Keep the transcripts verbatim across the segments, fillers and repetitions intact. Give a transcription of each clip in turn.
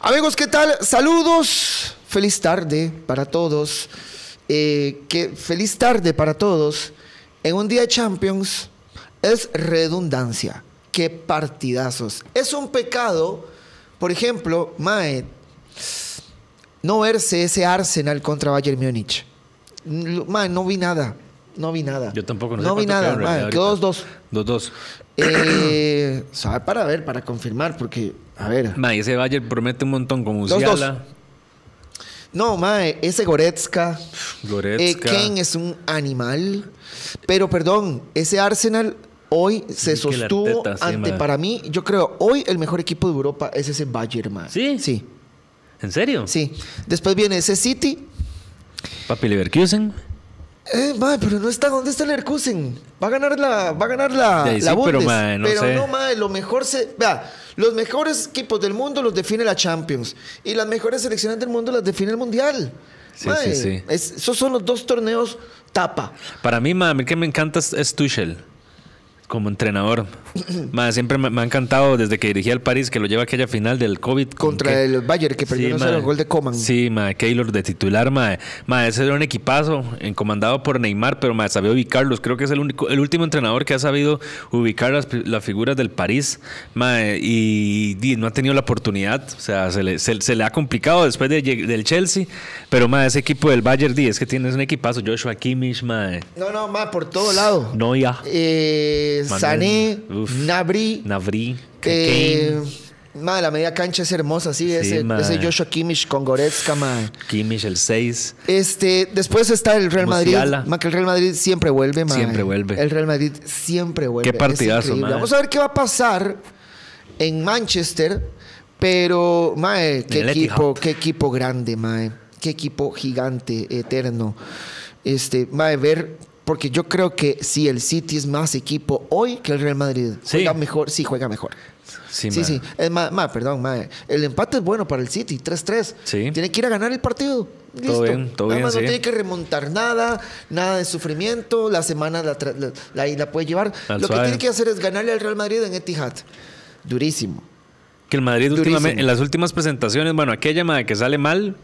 Amigos, ¿qué tal? Saludos. Feliz tarde para todos. Eh, que feliz tarde para todos. En un día de Champions es redundancia. Qué partidazos. Es un pecado, por ejemplo, mae, no verse ese Arsenal contra Bayern Múnich. Mae, no vi nada. No vi nada. Yo tampoco. No, no sé vi nada. Mae, quedó dos dos. dos dos. Eh, sabe para ver, para confirmar, porque, a ver. Mae, ese Bayern promete un montón con Musiala. dos dos. No, mae, ese Goretzka. Goretzka. Eh, Kane es un animal. Pero, perdón, ese Arsenal hoy se Sí, sostuvo Arteta, sí, ante, mae. para mí, yo creo, hoy el mejor equipo de Europa es ese Bayern, mae. ¿Sí? Sí, ¿En serio? sí. Después viene ese City. Papi Leverkusen. Eh, mae, pero no está. ¿Dónde está el Leverkusen? Va a ganar la, va a ganar la, Sí, la sí, pero, Bundes. mae, no pero sé. no, mae, lo mejor se. Vea, los mejores equipos del mundo los define la Champions. Y las mejores selecciones del mundo las define el Mundial. Sí, Mae, sí, sí. es- esos son los dos torneos tapa. Para mí, mae, a mí que me encanta es, es Tuchel como entrenador. Mae, siempre me, me ha encantado desde que dirigía al París, que lo lleva a aquella final del COVID. Contra que- el Bayern, que perdió Sí, no solo mae. el gol de Coman. Sí, mae, Keylor de titular, mae. Mae, ese era un equipazo, encomandado por Neymar, pero mae, sabía ubicarlos. Creo que es el único, el último entrenador que ha sabido ubicar las, las figuras del París, mae, y, y no ha tenido la oportunidad. O sea, se le, se, se le ha complicado después de, lleg- del Chelsea, pero mae, ese equipo del Bayern, di, es que tienes un equipazo. Joshua Kimmich, mae. No, no, mae, por todo lado. Neuer, Eh, Manuel, Sané, uf. Nabri. Navri, Eh, Kane, mae, la media cancha es hermosa, sí. Sí, ese, mae. ese Joshua Kimmich con Goretzka, mae. Kimmich, el seis. Este, después está el Real Madrid. Musiala. Ma, que el Real Madrid siempre vuelve, mae. Siempre vuelve. El Real Madrid siempre vuelve. Qué partidazo, Es increíble. mae. Vamos a ver qué va a pasar en Manchester. Pero, mae, qué el equipo, Etihad. qué equipo grande, mae. Qué equipo gigante, eterno. Este, mae, ver. Porque yo creo que sí, el City es más equipo hoy que el Real Madrid. Sí. Juega mejor, sí, juega mejor. Sí, Sí, mae. sí. Es más, ma, perdón, ma, el empate es bueno para el City, tres tres. Sí. Tiene que ir a ganar el partido. Listo. bien, todo Nada bien, más no sí. tiene que remontar nada, nada de sufrimiento. La semana la, tra- la, la- la puede llevar. Al Lo suave. que tiene que hacer es ganarle al Real Madrid en Etihad. Durísimo. Que el Madrid Durísimo. últimamente, en las últimas presentaciones, bueno, aquella madre que sale mal,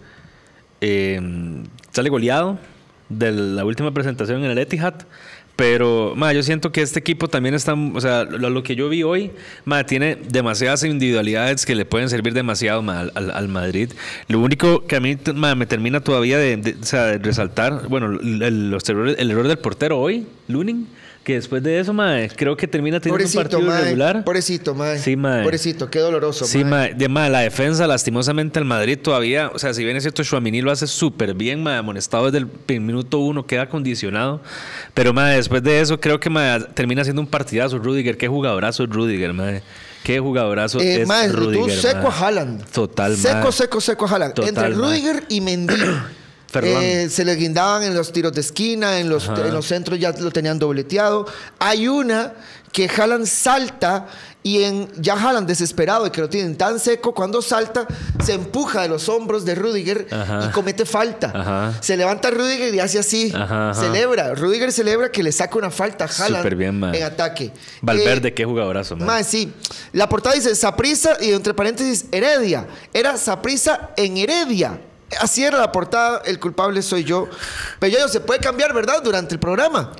eh, sale goleado de la última presentación en el Etihad. Pero, ma, yo siento que este equipo también está, o sea, lo, lo que yo vi hoy, ma, tiene demasiadas individualidades que le pueden servir demasiado, ma, al, al- al Madrid. Lo único que a mí, ma, me termina todavía de, de- o sea, de resaltar, bueno, el, el- los errores- el error del portero hoy, Lunin, que después de eso, ma, creo que termina teniendo un Pobrecito, partido ma. irregular. Pobrecito, ma. Sí, ma. Pobrecito, qué doloroso, Sí, ma. ma, de, ma, la defensa, lastimosamente, el Madrid todavía, o sea, si bien es cierto, Tchouaméni lo hace súper bien, ma, amonestado desde el pr- minuto uno, queda condicionado. Pero, ma, después de eso, creo que ma, termina siendo un partidazo. Rudiger, qué jugadorazo es Rudiger, ma. Qué jugadorazo Eh, es ma, tú Rudiger. seco ma. a Haaland. Total, ma. Seco, seco, seco a Haaland. Total, Entre ma. Rudiger y Mendy. Ferland. eh, se le guindaban en los tiros de esquina, en los, Ajá. en los centros ya lo tenían dobleteado. Hay una que Haaland salta y en, ya Haaland desesperado de que lo tienen tan seco, cuando salta se empuja de los hombros de Rudiger Ajá. y comete falta. Ajá. Se levanta Rudiger y hace así. Ajá, ajá. Celebra. Rudiger celebra que le saca una falta a Haaland Súper bien, ma. en ataque. Valverde, Eh, qué jugadorazo, ma. Mae, sí. La portada dice Saprissa y entre paréntesis Heredia. Era Saprissa en Heredia. Así era la portada, el culpable soy yo. Pero yo, se puede cambiar, ¿verdad? Durante el programa.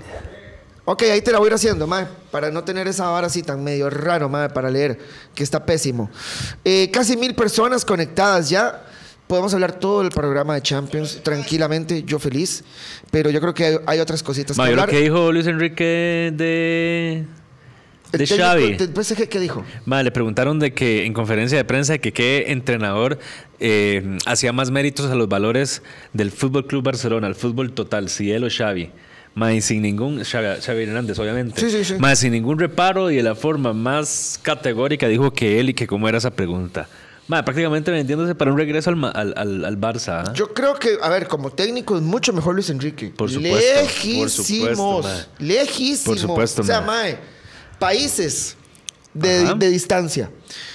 Ok, ahí te la voy a ir haciendo, mae, para no tener esa vara así tan medio raro, mae, para leer, que está pésimo. Eh, casi mil personas conectadas ya. Podemos hablar todo el programa de Champions tranquilamente, yo feliz. Pero yo creo que hay, hay otras cositas Ma, que yo lo hablar. que dijo Luis Enrique de, El de técnico Xavi. del P S G, ¿qué dijo? Ma, le preguntaron de que en conferencia de prensa que qué entrenador eh, hacía más méritos a los valores del Fútbol Club Barcelona, al fútbol total, si él o Xavi. Ma, y sin ningún Xavi, Xavi Hernández, obviamente. Sí, sí, sí. Ma, sin ningún reparo y de la forma más categórica dijo que él y que cómo era esa pregunta. Ma, prácticamente vendiéndose para un regreso al, ma- al, al, al Barça. ¿ah? Yo creo que, a ver, como técnico es mucho mejor Luis Enrique. Por supuesto, Lejísimos. por supuesto, mae. lejísimos. Por supuesto, O sea, mae. mae, países de, Ajá. de distancia.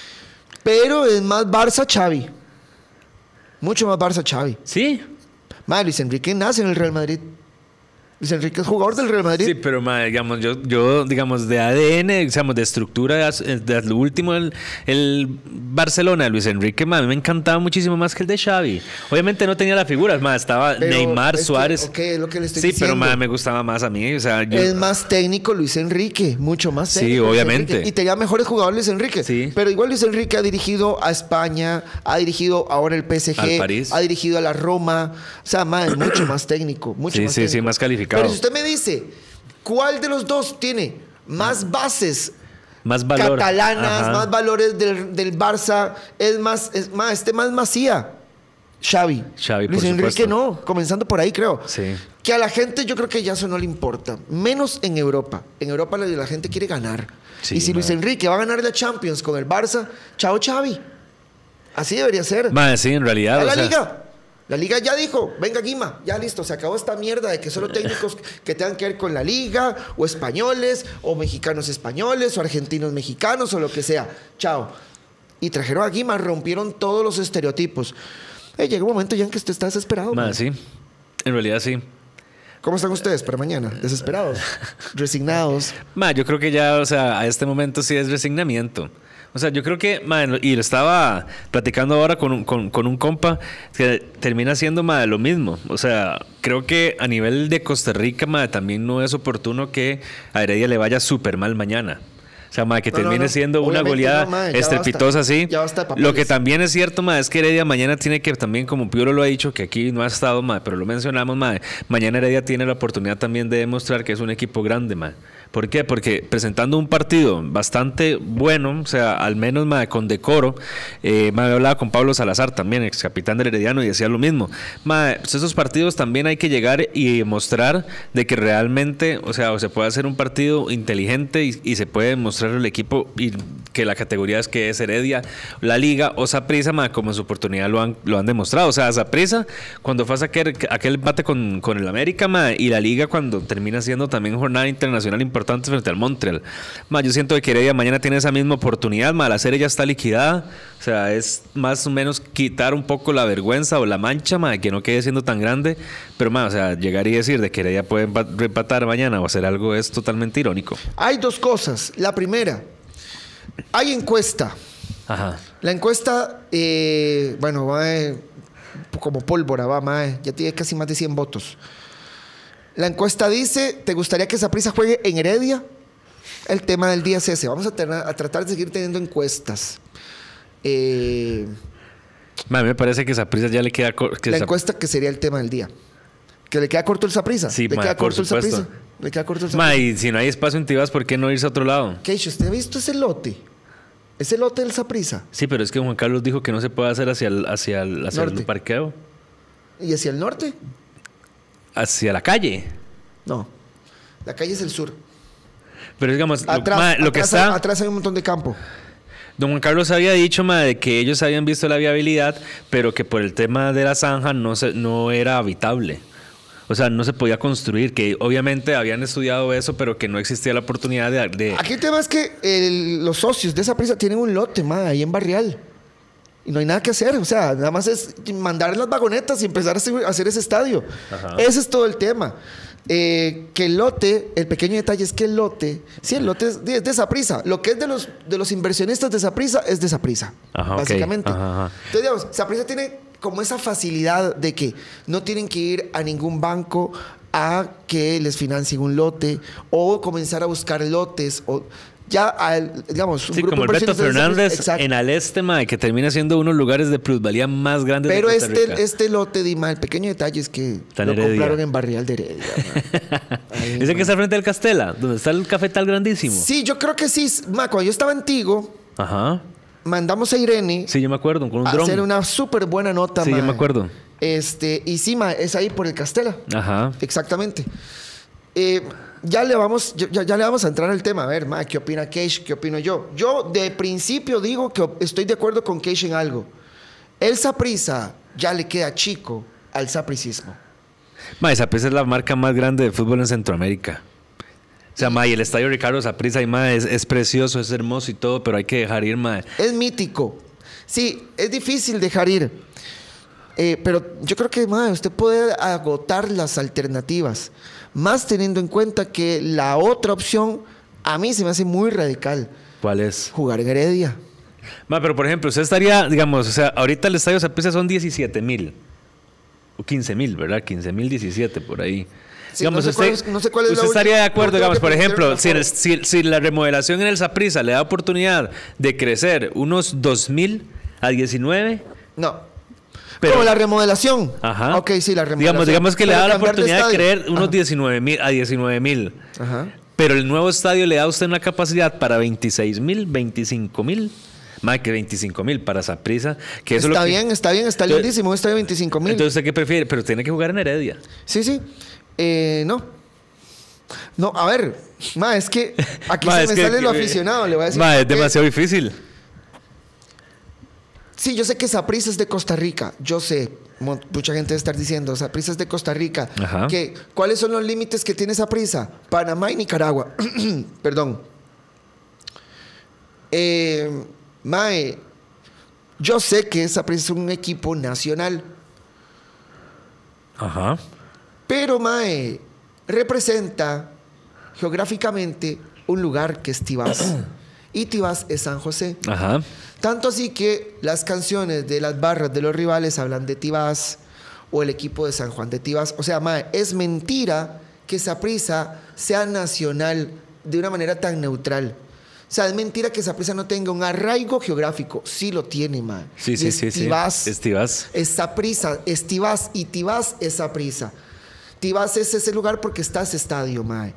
Pero es más Barça Xavi. Mucho más Barça Xavi. Sí. Mae, Luis Enrique nace en el Real Madrid. Luis Enrique es jugador del Real Madrid. Sí, pero ma, digamos, yo, yo, digamos, de A D N, digamos, de estructura, de, de lo último, el, el Barcelona de Luis Enrique, ma, a mí me encantaba muchísimo más que el de Xavi. Obviamente no tenía las figuras, ma, estaba Pero Neymar, es que, Suárez. ok, es lo que le estoy sí, diciendo. pero ma, me gustaba más a mí. O sea, yo, Es más técnico Luis Enrique, mucho más técnico. Sí, Luis obviamente. Enrique. Y tenía mejores jugadores Luis Enrique. Sí. Pero igual Luis Enrique ha dirigido a España, ha dirigido ahora el P S G, Al París. ha dirigido a la Roma. O sea, ma, es mucho más técnico, mucho Sí, más sí, técnico. sí, más calificado. Pero si usted me dice, ¿cuál de los dos tiene más bases más valor. catalanas, Ajá. más valores del, del Barça? Es más, es más, este más Masía. Xavi. Xavi, Luis por Enrique supuesto. no, comenzando por ahí creo. Sí. Que a la gente yo creo que ya eso no le importa. Menos en Europa. En Europa la, la gente quiere ganar. Sí, y si Luis ma. Enrique va a ganar la Champions con el Barça, chao Xavi. Así debería ser. Ma, sí, en realidad. A o la sea, liga. La liga ya dijo, venga Guima, ya listo, se acabó esta mierda de que solo técnicos que tengan que ver con la liga, o españoles, o mexicanos españoles, o argentinos mexicanos, o lo que sea. Chao. Y trajeron a Guima, rompieron todos los estereotipos. Eh, llega un momento ya en que usted está desesperado. Ma, man. sí. En realidad sí. ¿Cómo están ustedes para mañana? ¿Desesperados? ¿Resignados? Ma, yo creo que ya, o sea, a este momento sí es resignamiento. O sea, yo creo que, ma, y lo estaba platicando ahora con un, con, con un compa, que termina siendo, ma, lo mismo. O sea, creo que a nivel de Costa Rica, ma, también no es oportuno que a Heredia le vaya súper mal mañana. O sea, ma, que No, termine no, no. siendo una Obviamente goleada no, ma, ya estrepitosa basta. así. Ya basta de papeles. Lo que también es cierto, ma, es que Heredia mañana tiene que también, como Piolo lo ha dicho, que aquí no ha estado, ma, pero lo mencionamos, ma, mañana Heredia tiene la oportunidad también de demostrar que es un equipo grande, ma. ¿Por qué? Porque presentando un partido bastante bueno, o sea, al menos ma, con decoro, eh, me había hablado con Pablo Salazar también, ex capitán del Herediano, y decía lo mismo. Ma, pues esos partidos también hay que llegar y mostrar de que realmente, o sea, o se puede hacer un partido inteligente y, y se puede mostrar el equipo y que la categoría es que es Heredia, la Liga o Saprissa, ma, como en su oportunidad lo han, lo han demostrado. O sea, Saprissa, cuando fue a sacar aquel empate con, con el América, ma, y la Liga cuando termina siendo también jornada internacional importante frente al Montreal. Ma, yo siento que Heredia mañana tiene esa misma oportunidad, ma, la serie ya está liquidada, o sea, es más o menos quitar un poco la vergüenza o la mancha, ma, que no quede siendo tan grande, pero ma, o sea, llegar y decir de que Heredia puede empatar mañana o hacer algo es totalmente irónico. Hay dos cosas. La primera, hay encuesta. Ajá. La encuesta, eh, bueno, va eh, como pólvora, va, mae, ya tiene casi más de cien votos. La encuesta dice, ¿te gustaría que Saprissa juegue en Heredia? El tema del día es ese. Vamos a, tener, a tratar de seguir teniendo encuestas. Eh, Ma, a mí me parece que Saprissa ya le queda... co- Que la Sap- encuesta que sería el tema del día. ¿Que le queda corto el Saprissa? Sí, ¿Le ma, queda por corto el supuesto. Saprissa? ¿Le queda corto el Ma, Saprissa? y si no hay espacio en Tibás, ¿por qué no irse a otro lado? Keisha, ¿usted ha visto ese lote? Ese lote del Saprissa. Sí, pero es que Juan Carlos dijo que no se puede hacer hacia el, hacia el, hacia el Norte. parqueo. ¿Y hacia el norte? Hacia la calle. No. La calle es el sur. Pero digamos, lo, Atrás, ma, lo que atrás, está... hay, atrás hay un montón de campo. Don Juan Carlos había dicho, ma, de que ellos habían visto la viabilidad, pero que por el tema de la zanja no, se, no era habitable. O sea, no se podía construir, que obviamente habían estudiado eso, pero que no existía la oportunidad de... de- Aquí el tema es que el- los socios de Saprissa tienen un lote, ma, ahí en Barrial. Y no hay nada que hacer. O sea, nada más es mandar las vagonetas y empezar a hacer, a hacer ese estadio. Ajá. Ese es todo el tema. Eh, que el lote, el pequeño detalle es que el lote, sí, el lote es de, es de Saprissa. Lo que es de los, de los inversionistas de Saprissa es de Saprissa. Ajá, ok. Básicamente. Ajá, ajá. Entonces, digamos, Saprissa tiene como esa facilidad de que no tienen que ir a ningún banco a que les financien un lote o comenzar a buscar lotes o ya, al, digamos, un Sí, grupo como el de Beto inversionistas de Fernández Saprissa- Exacto. en Aleste, ma, que termina siendo uno de los lugares de plusvalía más grandes Pero de Costa Rica. este, este lote, Dima, el pequeño detalle es que Está en lo Heredia. compraron en Barrial de Heredia. ma. Ahí, Ese que ma. está frente al Castela, donde está el cafetal grandísimo. Sí, yo creo que sí. Ma, cuando yo estaba en Tigo, Ajá. mandamos a Irene Sí, yo me acuerdo, con un a dron. hacer una súper buena nota. Sí, ma. yo me acuerdo. Este, y sí, ma, es ahí por el Castela. Ajá. Exactamente. Eh, ya le vamos, ya, ya le vamos a entrar al tema. A ver, ma, ¿qué opina Keish? ¿Qué opino yo? Yo de principio digo que estoy de acuerdo con Keish en algo. El Saprissa ya le queda chico al sapricismo. Ma, Saprissa es la marca más grande de fútbol en Centroamérica. O sea, ma, y el estadio Ricardo Saprissa, y ma, es, es precioso, es hermoso y todo, pero hay que dejar ir, ma. Es mítico. Sí, es difícil dejar ir. Eh, pero yo creo que, ma, usted puede agotar las alternativas. Más teniendo en cuenta que la otra opción a mí se me hace muy radical. ¿Cuál es? Jugar en Heredia. Ma, pero por ejemplo, usted estaría, digamos, o sea, ahorita el estadio Saprissa son diecisiete mil. O quince mil, ¿verdad? quince mil diecisiete por ahí. Sí, digamos, no sé usted, cuál es, no sé cuál es usted la estaría última, de acuerdo, no digamos, por tengo que ejemplo, poner si, el- si, si la remodelación en el Saprissa le da oportunidad de crecer unos dos mil a diecinueve. No. Pero- Como la remodelación. Ajá. Ok, sí, la remodelación. Digamos, digamos que le Pero da la cambiar de oportunidad de, estadio. creer unos Ajá. diecinueve mil a diecinueve mil. Ajá. Pero el nuevo estadio le da a usted una capacidad para veintiséis mil, veinticinco mil. Más que veinticinco mil para Saprissa. Que eso es Está lo que- bien, está bien, está Entonces- lindísimo. Está de veinticinco mil. Entonces, ¿usted qué prefiere? Pero tiene que jugar en Heredia. Sí, sí. Eh, no. No, a ver. Ma, es que aquí Ma, se es me que- sale lo que- aficionado. Le voy a decir. Ma, es porque- demasiado difícil. Sí, yo sé que Saprissa es de Costa Rica. Yo sé. Mo- Mucha gente debe estar diciendo, Saprissa es de Costa Rica. Ajá. Que, ¿cuáles son los límites que tiene Saprissa? Panamá y Nicaragua. Perdón. Eh, mae, yo sé que Saprissa es un equipo nacional. Ajá. Pero, mae, representa geográficamente un lugar que es Tibás. Y Tibás es San José. Ajá. Tanto así que las canciones de las barras de los rivales hablan de Tibás o el equipo de San Juan de Tibás. O sea, mae, es mentira que Saprissa sea nacional de una manera tan neutral. O sea, es mentira que Saprissa no tenga un arraigo geográfico. Sí lo tiene, mae. Sí, Y sí, es sí, sí. Tibás. Es Tibás. Es Saprissa, es Tibás y Tibás es Saprissa. Tibás es ese lugar porque está ese estadio, mae.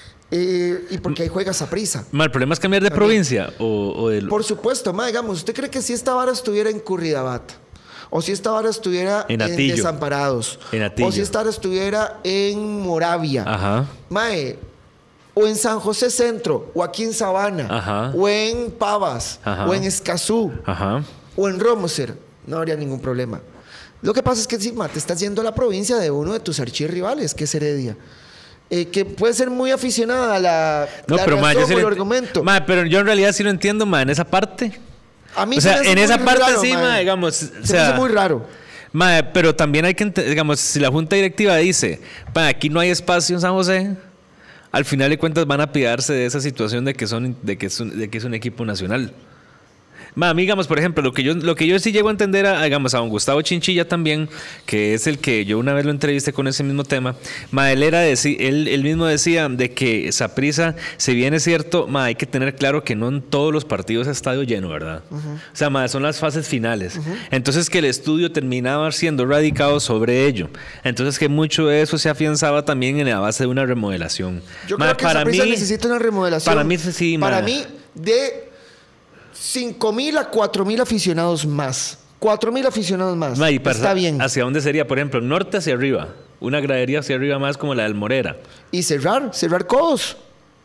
Eh, y porque ahí juega Saprissa. Ma, ¿el problema es cambiar de También. provincia? O, o del... Por supuesto, mae, digamos, ¿usted cree que si esta vara estuviera en Curridabat? O si esta vara estuviera En en, Atillo. Desamparados. En Atillo. O si esta vara estuviera en Moravia. Ajá. Mae, o en San José Centro, o aquí en Sabana, Ajá. o en Pavas, Ajá. o en Escazú, Ajá. o en Romoser, no habría ningún problema. Lo que pasa es que encima te estás yendo a la provincia de uno de tus archirrivales, que es Heredia. Eh, que puede ser muy aficionada a la, No, la pero ma, razón yo sí o el lo ent- argumento. Ma, pero yo en realidad sí lo entiendo, ma, en esa parte. A mí O se sea, me hace en muy esa parte raro, sí, mae. ma, digamos. Se o me sea, hace muy raro. ma, pero también hay que, ente- digamos, si la junta directiva dice, ma, aquí no hay espacio en San José, al final de cuentas van a pidarse de esa situación de que son, de que es un, de que es un equipo nacional. Ma, a mí, digamos, por ejemplo, lo que yo, lo que yo sí llego a entender a, digamos, a don Gustavo Chinchilla también, que es el que yo una vez lo entrevisté con ese mismo tema, ma, él era deci- él, él mismo decía de que Saprissa, si bien es cierto, ma, hay que tener claro que no en todos los partidos es estadio lleno, ¿verdad? O sea, ma, son las fases finales. Entonces que el estudio terminaba siendo radicado sobre ello. Entonces que mucho de eso se afianzaba también en la base de una remodelación. Yo Ma, creo que Saprissa necesita una remodelación. para mí sí, ma. Para mí, de cinco mil a cuatro mil aficionados más. cuatro mil aficionados más. Ma, y para- Está bien. ¿Hacia dónde sería? Por ejemplo, norte hacia arriba. Una gradería hacia arriba más como la del Morera. Y cerrar, cerrar codos.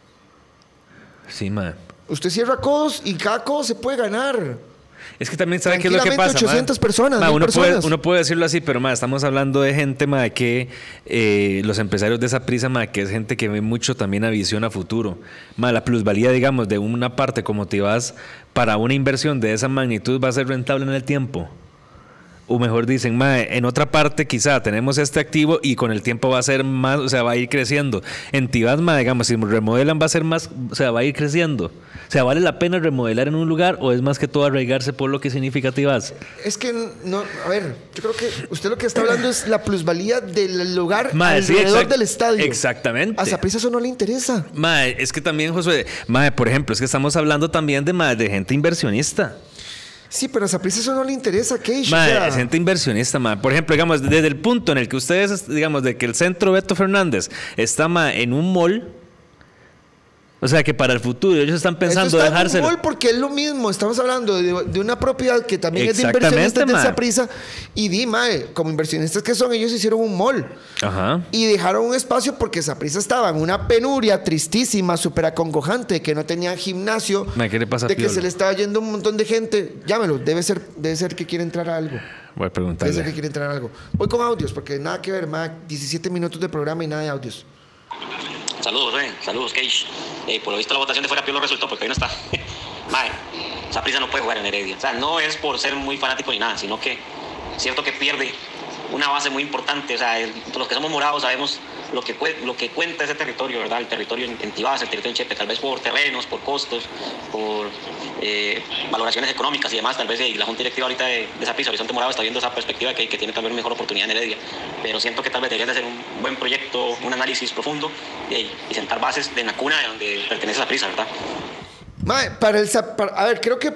Sí, ma. Usted cierra codos y cada codo se puede ganar. Es que también sabe qué es lo que Tranquilamente pasa. ma? ochocientas personas, Ma, mil uno, personas. puede, uno puede decirlo así, pero ma, estamos hablando de gente ma, que eh, los empresarios de Saprissa, ma, que es gente que ve mucho también a visión a futuro. Ma, la plusvalía, digamos, de una parte como Tibás para una inversión de esa magnitud va a ser rentable en el tiempo. O mejor dicen, ma, en otra parte quizá tenemos este activo y con el tiempo va a ser más, o sea, va a ir creciendo. En Tibás, ma, digamos, si remodelan va a ser más, o sea, va a ir creciendo. O sea, ¿vale la pena remodelar en un lugar o es más que todo arraigarse por lo que significa Tibás? Es que, no, a ver, yo creo que usted lo que está hablando es la plusvalía del lugar Ma, sí, alrededor exact- del estadio. exactamente. A Saprissa eso no le interesa. Mae, es que también, Josué, mae, por ejemplo, es que estamos hablando también de, mae, de gente inversionista. Sí, pero a Saprissa eso no le interesa, Keish. Mae, o sea, es gente inversionista, mae. Por ejemplo, digamos, desde el punto en el que ustedes, digamos, de que el centro Beto Fernández está, mae, en un mall. O sea, que para el futuro ellos están pensando Esto está en un dejárselo. mall porque es lo mismo. Estamos hablando de, de una propiedad que también es de Exactamente, inversionistas de mae. Saprissa. Y di, mae, como inversionistas que son, ellos hicieron un mall. Ajá. Y dejaron un espacio porque Saprissa estaba en una penuria tristísima, súper acongojante, que no tenían gimnasio. Mae, ¿qué le pasa a De que Piolo? se le estaba yendo un montón de gente. Llámelo, debe ser, debe ser que quiere entrar a algo. Voy a Debe ser que preguntarle. quiere entrar a algo. Voy con audios, porque nada que ver, mae. diecisiete minutos de programa y nada de audios. Saludos, eh. Saludos, Keish. Eh, por lo visto la votación de fuera Piolo resultó porque hoy no está. Mae, Saprissa no puede jugar en Heredia. O sea, no es por ser muy fanático ni nada, sino que es cierto que pierde una base muy importante. O sea, el- los que somos morados sabemos lo que, lo que cuenta ese territorio, ¿verdad? El territorio en, en Tibás, el territorio en Chepe, tal vez por terrenos, por costos, por eh, valoraciones económicas y demás, tal vez y la Junta Directiva ahorita de, de Saprissa, Horizonte Morado, está viendo esa perspectiva que, que tiene tal vez mejor oportunidad en Heredia, pero siento que tal vez deberían de hacer un buen proyecto, un análisis profundo y, y sentar bases de la cuna de donde pertenece Saprissa, ¿verdad? Mae, para el, para, a ver, creo que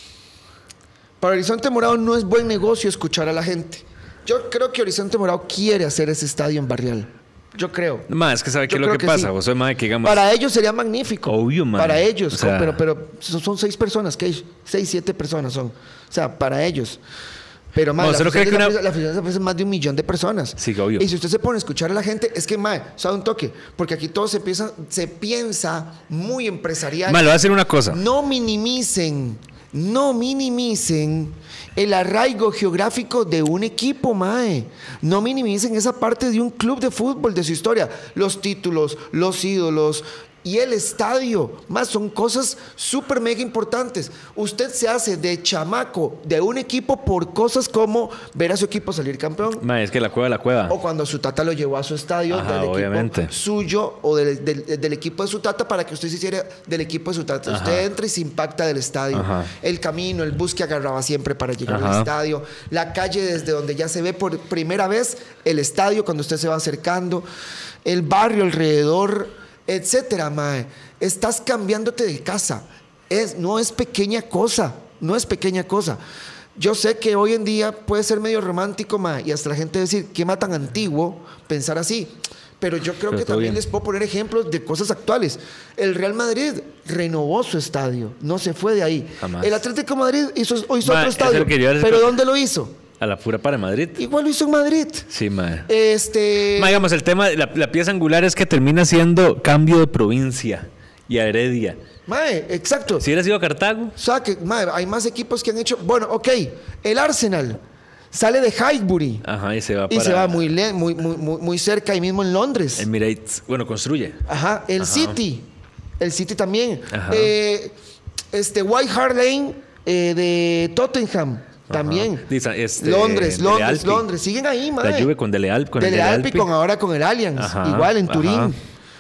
para Horizonte Morado no es buen negocio escuchar a la gente. Yo creo que Horizonte Morado quiere hacer ese estadio en Barrial. Yo creo. Más, es que sabe qué es lo que, que pasa. Sí. Vos, mae, que digamos... Para ellos sería magnífico. Obvio, mae. Para ellos. O sea... pero, pero son seis personas, ¿qué? Seis, siete personas son. O sea, para ellos. Pero, mae, no, la afición una... es más de un millón de personas. Sí, obvio. Y si usted se pone a escuchar a la gente, es que, mae, sabe un toque. Porque aquí todo se, empieza, se piensa muy empresarial. Mae, le voy a decir una cosa. No minimicen, no minimicen el arraigo geográfico de un equipo, mae. No minimicen esa parte de un club de fútbol, de su historia. Los títulos, los ídolos y el estadio, más son cosas súper mega importantes. Usted se hace de chamaco de un equipo por cosas como ver a su equipo salir campeón. Mae, es que la cueva, la cueva. O cuando su tata lo llevó a su estadio. Ajá, del equipo obviamente. Suyo o del, del, del equipo de su tata para que usted se hiciera del equipo de su tata. Ajá. Usted entra y se impacta del estadio. Ajá. El camino, el bus que agarraba siempre para llegar Ajá. al estadio. La calle desde donde ya se ve por primera vez el estadio cuando usted se va acercando. El barrio alrededor, etcétera, mae. Estás cambiándote de casa. Es, no es pequeña cosa. No es pequeña cosa. Yo sé que hoy en día puede ser medio romántico, mae, y hasta la gente decir, qué más tan antiguo pensar así. Pero yo creo Pero que también bien. les puedo poner ejemplos de cosas actuales. El Real Madrid renovó su estadio. No se fue de ahí. Jamás. El Atlético de Madrid hizo, hizo mae, otro estadio. ¿Pero dónde lo hizo? A la pura para Madrid. Igual lo hizo en Madrid. Sí, mae. Este... Mae, digamos, el tema, la, la pieza angular es que termina siendo cambio de provincia y a Heredia. Mae, exacto. Si hubiera sido a Cartago. O sea, que, mae, hay más equipos que han hecho... Bueno, ok, el Arsenal sale de Highbury. Ajá, y se va para... Y se va muy, muy, muy, muy cerca, ahí mismo en Londres. Emirates, bueno, construye. Ajá, el Ajá. City. El City también. Ajá. Eh, este, White Hart Lane eh, de Tottenham. También. Este, Londres, Londres, Londres. Siguen ahí, madre. La Juve con Dele Alpi. Con Dele Alpi, con ahora con el Allianz. Ajá, igual en Turín. Ajá.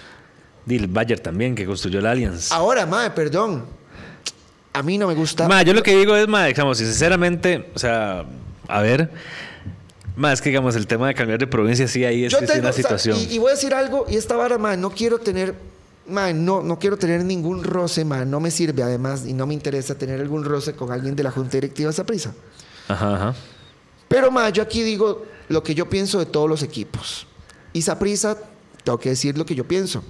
Y el Bayern también, que construyó el Allianz. Ahora, madre, perdón. A mí no me gusta. Madre, yo lo que digo es, madre, digamos, sinceramente, o sea, a ver... Más es que, digamos, el tema de cambiar de provincia, sí, ahí es, tengo, es una situación. O sea, y, y voy a decir algo, y esta vara, madre, no quiero tener... Man, no, no quiero tener ningún roce, man. No me sirve, además, y no me interesa tener algún roce con alguien de la Junta Directiva de Saprissa. Ajá, ajá. Pero, man, yo aquí digo lo que yo pienso de todos los equipos. Y Saprissa, tengo que decir lo que yo pienso.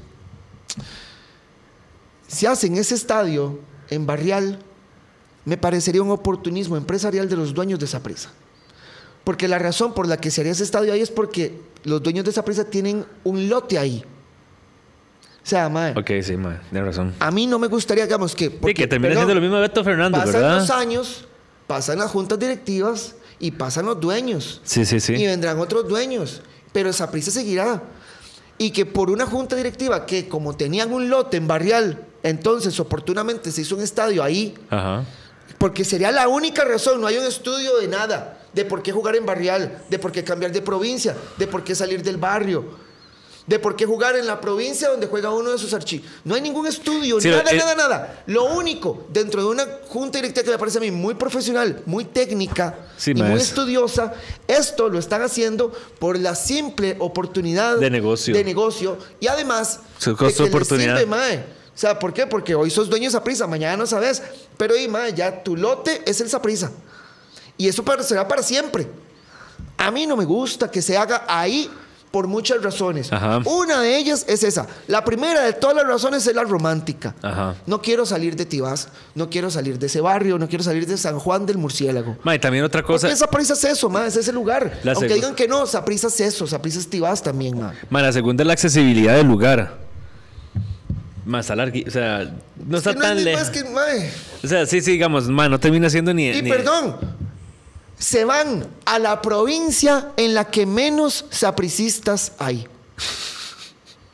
Si hacen ese estadio en Barrial, me parecería un oportunismo empresarial de los dueños de Saprissa. Porque la razón por la que se haría ese estadio ahí es porque los dueños de Saprissa tienen un lote ahí. O sea, mae. Ok, sí, mae, tiene razón. A mí no me gustaría, digamos, que... Porque, sí, que termine siendo lo mismo de Beto Fernando, pasan ¿verdad? Pasan los años, pasan las juntas directivas y pasan los dueños. Sí, sí, sí. Y vendrán otros dueños. Pero Saprissa seguirá. Y que por una junta directiva que, como tenían un lote en Barrial, entonces oportunamente se hizo un estadio ahí. Ajá. Porque sería la única razón. No hay un estudio de nada. De por qué jugar en Barrial. De por qué cambiar de provincia. De por qué salir del barrio. De por qué jugar en la provincia donde juega uno de sus archivos. No hay ningún estudio, sí, nada, eh, nada, nada. Lo único, dentro de una junta directiva que me parece a mí muy profesional, muy técnica sí, y muy es. estudiosa, esto lo están haciendo por la simple oportunidad de negocio. De negocio y además, su costo de oportunidad. Sirve, mae. O sea, ¿por qué? Porque hoy sos dueño de Saprissa, mañana no sabes. Pero ahí, mae, ya tu lote es el Saprissa. Y eso para, será para siempre. A mí no me gusta que se haga ahí. Por muchas razones. Ajá. Una de ellas es esa. La primera de todas las razones es la romántica. Ajá. No quiero salir de Tibás, no quiero salir de ese barrio, no quiero salir de San Juan del Murciélago. Ma, y también otra cosa. Porque Saprissa es eso, ma, es ese lugar. La Aunque seg... digan que no, Saprissa es eso, Saprissa es Tibás también, ma. Ma, la segunda es la accesibilidad del lugar. Más largo, o sea, no es está no tan lejos. O sea, sí, sí, digamos, ma, no termina siendo ni. Y ni... perdón. Se van a la provincia en la que menos sapricistas hay.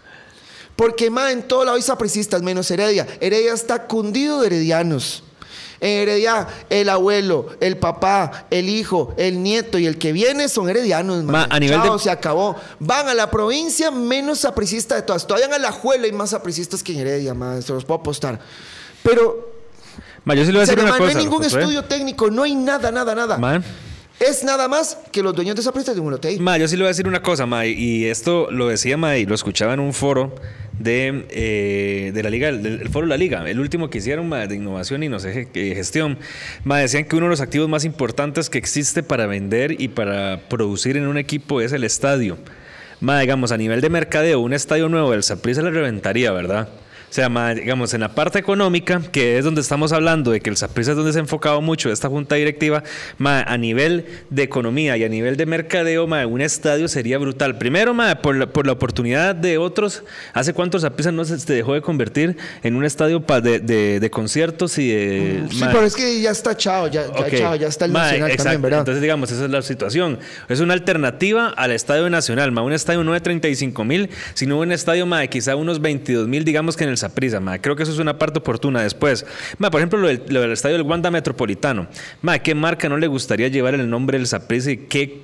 Porque más en todo lado hay sapricistas, menos Heredia. Heredia está cundido de heredianos. En Heredia, el abuelo, el papá, el hijo, el nieto y el que viene son heredianos, Ma, man. a nivel Chao, de- se acabó. Van a la provincia menos sapricista de todas. Todavía en Alajuela hay más sapricistas que en Heredia, man. Se los puedo apostar. Pero, Ma, yo sí le voy a decir serio, una man, no cosa. hay ningún Josué. estudio técnico, no hay nada, nada, nada. Ma, Es nada más que los dueños de saprissa de un lote. Ma, yo sí le voy a decir una cosa, ma, y esto lo decía, ma, y lo escuchaba en un foro de, eh, de la Liga, del, del foro de la Liga, el último que hicieron, ma, de innovación y no sé, qué gestión. Ma, decían que uno de los activos más importantes que existe para vender y para producir en un equipo es el estadio. Ma, digamos, a nivel de mercadeo, un estadio nuevo del Saprissa le reventaría, ¿verdad? O sea, ma, digamos, en la parte económica, que es donde estamos hablando de que el Saprissa es donde se ha enfocado mucho esta junta directiva, ma, a nivel de economía y a nivel de mercadeo, ma, un estadio sería brutal. Primero, ma, por la, por la oportunidad de otros. ¿Hace cuánto Saprissa no se, se dejó de convertir en un estadio pa- de, de, de conciertos y de... Sí, ma, pero es que ya está chao, ya, ya, Ok. chao, ya está el Ma, Nacional exacto. también, ¿verdad? Entonces, digamos, esa es la situación. Es una alternativa al Estadio Nacional, ma. Un estadio no de treinta y cinco mil, sino un estadio, ma, de quizá unos veintidós mil, digamos que en el Saprissa, ma. Creo que eso es una parte oportuna después. Ma, por ejemplo, lo del, lo del estadio del Wanda Metropolitano. Ma, ¿qué marca no le gustaría llevar el nombre del Saprissa y qué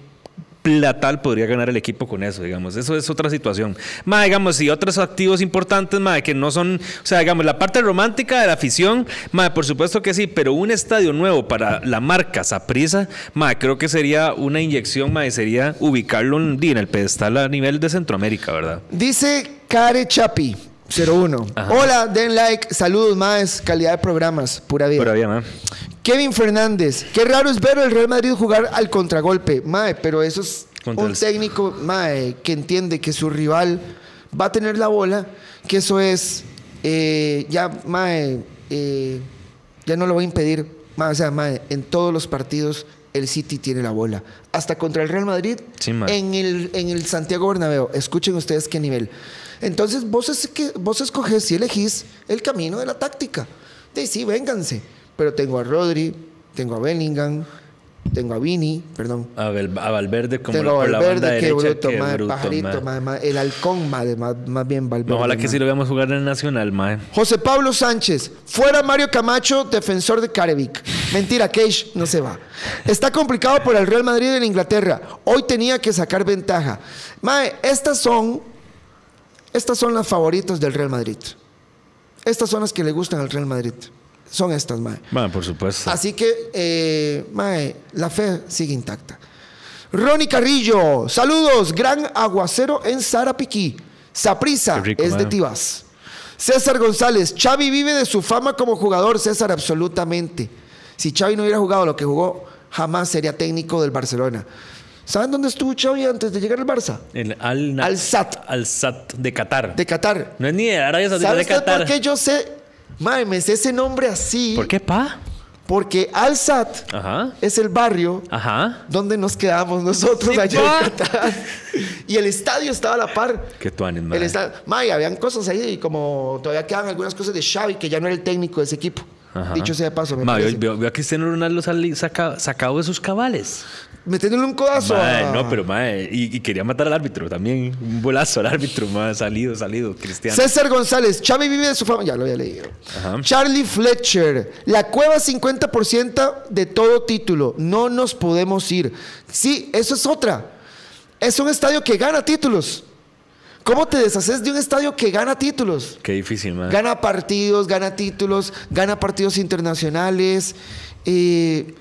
platal podría ganar el equipo con eso, digamos? Eso es otra situación. Ma, digamos, y otros activos importantes, ma, que no son, o sea, digamos, la parte romántica de la afición, ma, por supuesto que sí, pero un estadio nuevo para la marca Saprissa, ma, creo que sería una inyección, ma, y sería ubicarlo en, en el pedestal a nivel de Centroamérica, ¿verdad? Dice Care Chapi, cero uno. Ajá. Hola, den like, saludos, más calidad de programas, pura vida. Pero bien, ma. Kevin Fernández, qué raro es ver al Real Madrid jugar al contragolpe. Mae, pero eso es Contra un el- técnico, mae, que entiende que su rival va a tener la bola, que eso es, eh, ya, mae, eh, ya no lo va a impedir. Mae, o sea, mae, en todos los partidos el City tiene la bola. Hasta contra el Real Madrid, Sí, mae. en, el, en el Santiago Bernabéu. Escuchen ustedes qué nivel. Entonces, vos, es que, vos escoges si elegís el camino de la táctica. Sí, sí, vénganse. Pero tengo a Rodri, tengo a Bellingham, tengo a Vini, perdón. A, Val- a Valverde como Tengo a por la banda Valverde, qué derecha, bruto, qué mae, bruto, pajarito, ma. mae, mae, el halcón, mae, más, más bien Valverde. Ojalá que mae. sí lo veamos jugar en el Nacional, ma. José Pablo Sánchez, fuera Mario Camacho, defensor de Carevic. Mentira, Cage no se va. Está complicado por el Real Madrid en Inglaterra. Hoy tenía que sacar ventaja. Mae, estas son, estas son las favoritas del Real Madrid. Estas son las que le gustan al Real Madrid. Son estas, mae. Ma, por supuesto. Así que, eh, mae, la fe sigue intacta. Ronnie Carrillo, saludos, gran aguacero en Sarapiquí. Saprissa Qué rico, es de mae. Tibás. César González, Xavi vive de su fama como jugador, César, absolutamente. Si Xavi no hubiera jugado lo que jugó, jamás sería técnico del Barcelona. ¿Saben dónde estuvo Xavi antes de llegar al Barça? El Al, Al Sadd. Al Sadd de Qatar. De Qatar. No es ni de Arabia Saudita, ¿Sabe de usted Qatar. por qué yo sé? Mae, me sé ese nombre así. ¿Por qué, pa? Porque Al Sadd Ajá. es el barrio Ajá. donde nos quedamos nosotros Sí, allá pa. en Qatar. Y el estadio estaba a la par. Qué tuanes, ma. El estadio, May, habían cosas ahí, como todavía quedan algunas cosas de Xavi, que ya no era el técnico de ese equipo. Ajá. Dicho sea de paso, me Ma, veo, parece. veo- veo a Cristiano Ronaldo sali- saca- sacado de sus cabales. Metiéndole un codazo. Ma, a- no, pero ma, y, y quería matar al árbitro también. Un bolazo al árbitro, ma, salido, salido, Cristiano. César González, Xavi vive de su fama. Ya lo había leído. Ajá. Charlie Fletcher, la cueva cincuenta por ciento de todo título. No nos podemos ir. Sí, eso es otra. Es un estadio que gana títulos. ¿Cómo te deshaces de un estadio que gana títulos? Qué difícil, ma. Gana partidos, gana títulos, gana partidos internacionales. eh,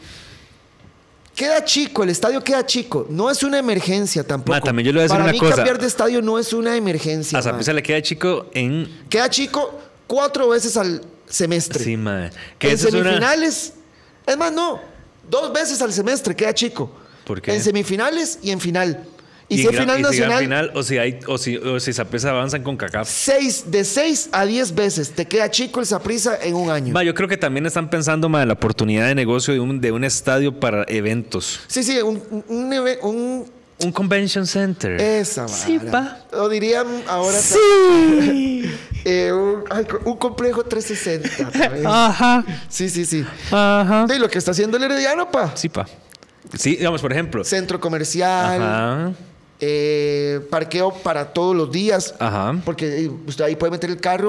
queda chico, el estadio queda chico. No es una emergencia tampoco. Ma, también yo le voy a decir Para una mí cosa. cambiar de estadio no es una emergencia. A ma. Saprissa le queda chico en... Queda chico cuatro veces al semestre. Sí, ma. Que En eso es una... semifinales, es más, no, dos veces al semestre queda chico. ¿Por qué? En semifinales y en final. Y, si en es gran- final y si gran nacional, final, o si hay, o si, o si Saprissa avanzan con CACAF. seis, de seis a diez veces te queda chico el Saprissa en un año. Ma, yo creo que también están pensando, ma, en la oportunidad de negocio de un, de un estadio para eventos. Sí, sí, un, un, un, eve- un- Un convention center. esa Sí, vara. pa. Lo dirían ahora. Sí. eh, un, ay, un complejo trescientos sesenta. también. Ajá. Sí, sí, sí. Ajá. De lo que está haciendo el Herediano, pa. Sí, pa. Sí, digamos, por ejemplo. Centro comercial. Ajá. eh, parqueo para todos los días. Ajá. Porque eh, usted ahí puede meter el carro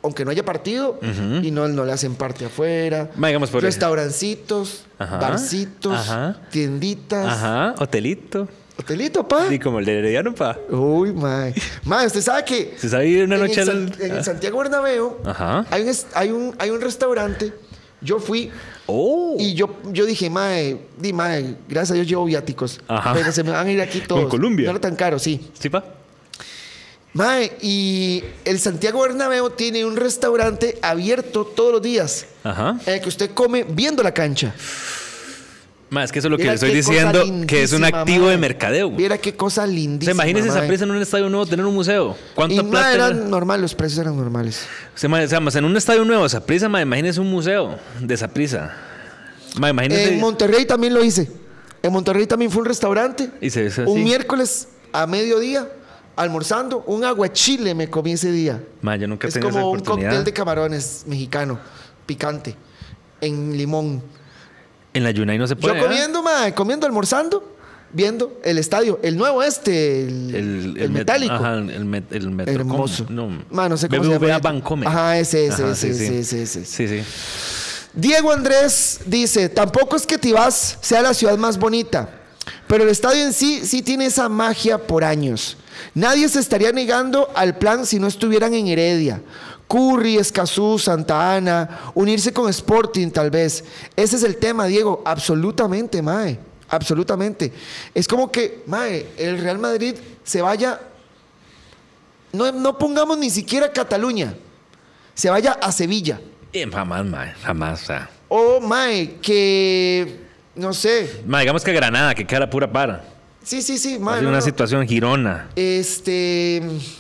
aunque no haya partido, Ujú. y no, no le hacen parte afuera. Ma, digamos, por- Restaurancitos, Ajá. barcitos, Ajá. tienditas. Ajá, hotelito. Hotelito, pa. Sí, como el de Herediano, pa. Uy, mae. Mae, usted sabe que Se sabe ir una en, noche el, al... San- en el Santiago Bernabéu Ajá. hay un, es- hay, un, hay un restaurante. Yo fui Oh. y yo, yo dije, mae, di, mae, gracias a Dios llevo viáticos. Ajá. Pero se me van a ir aquí todos. Con Colombia. No era tan caro, sí. ¿Sí, pa? Mae, y el Santiago Bernabéu tiene un restaurante abierto todos los días. Ajá. En el que usted come viendo la cancha. Ma, es que eso es lo que Viera le estoy qué cosa diciendo, que es un lindísima, activo mae. de mercadeo. O Viera qué cosa lindísima. sea, imagínese esa mae. prisa en un estadio nuevo tener un museo. ¿Cuánta Y plata? mae, era? eran normal, los precios eran normales. O sea, ma, o sea, más en un estadio nuevo, Saprissa, ma, imagínese un museo de Saprissa. Ma, imagínese. En Monterrey también lo hice. En Monterrey también fue un restaurante. Y se dice así. Un miércoles a mediodía, almorzando, un aguachile me comí ese día. Ma, yo nunca he Es tenido esa como un oportunidad. cóctel de camarones mexicano, picante, en limón. En la Yunay no se puede. Yo ¿ah? comiendo, mae, comiendo, almorzando, viendo el estadio, el nuevo este, el, El, el met- metálico. Ajá, el, met, el Metrocom. Hermoso. No, Ma, no sé cómo se B B V A llama. Bancomer. Ajá, ese, ese, Ajá, ese, sí, sí. ese, ese, ese. Sí, sí. Diego Andrés dice, tampoco es que Tibás sea la ciudad más bonita, pero el estadio en sí sí tiene esa magia por años. Nadie se estaría negando al plan si no estuvieran en Heredia. Curry, Escazú, Santa Ana, unirse con Sporting tal vez. Ese es el tema, Diego. Absolutamente, mae. Absolutamente. Es como que, mae, el Real Madrid se vaya... No, no pongamos ni siquiera Cataluña. Se vaya a Sevilla. Eh, jamás, ma, jamás. O sea. O, mae, que... No sé. Ma, digamos que Granada, que queda la pura para. Sí, sí, sí, Ha mae. sido no, una no. situación Girona. Este...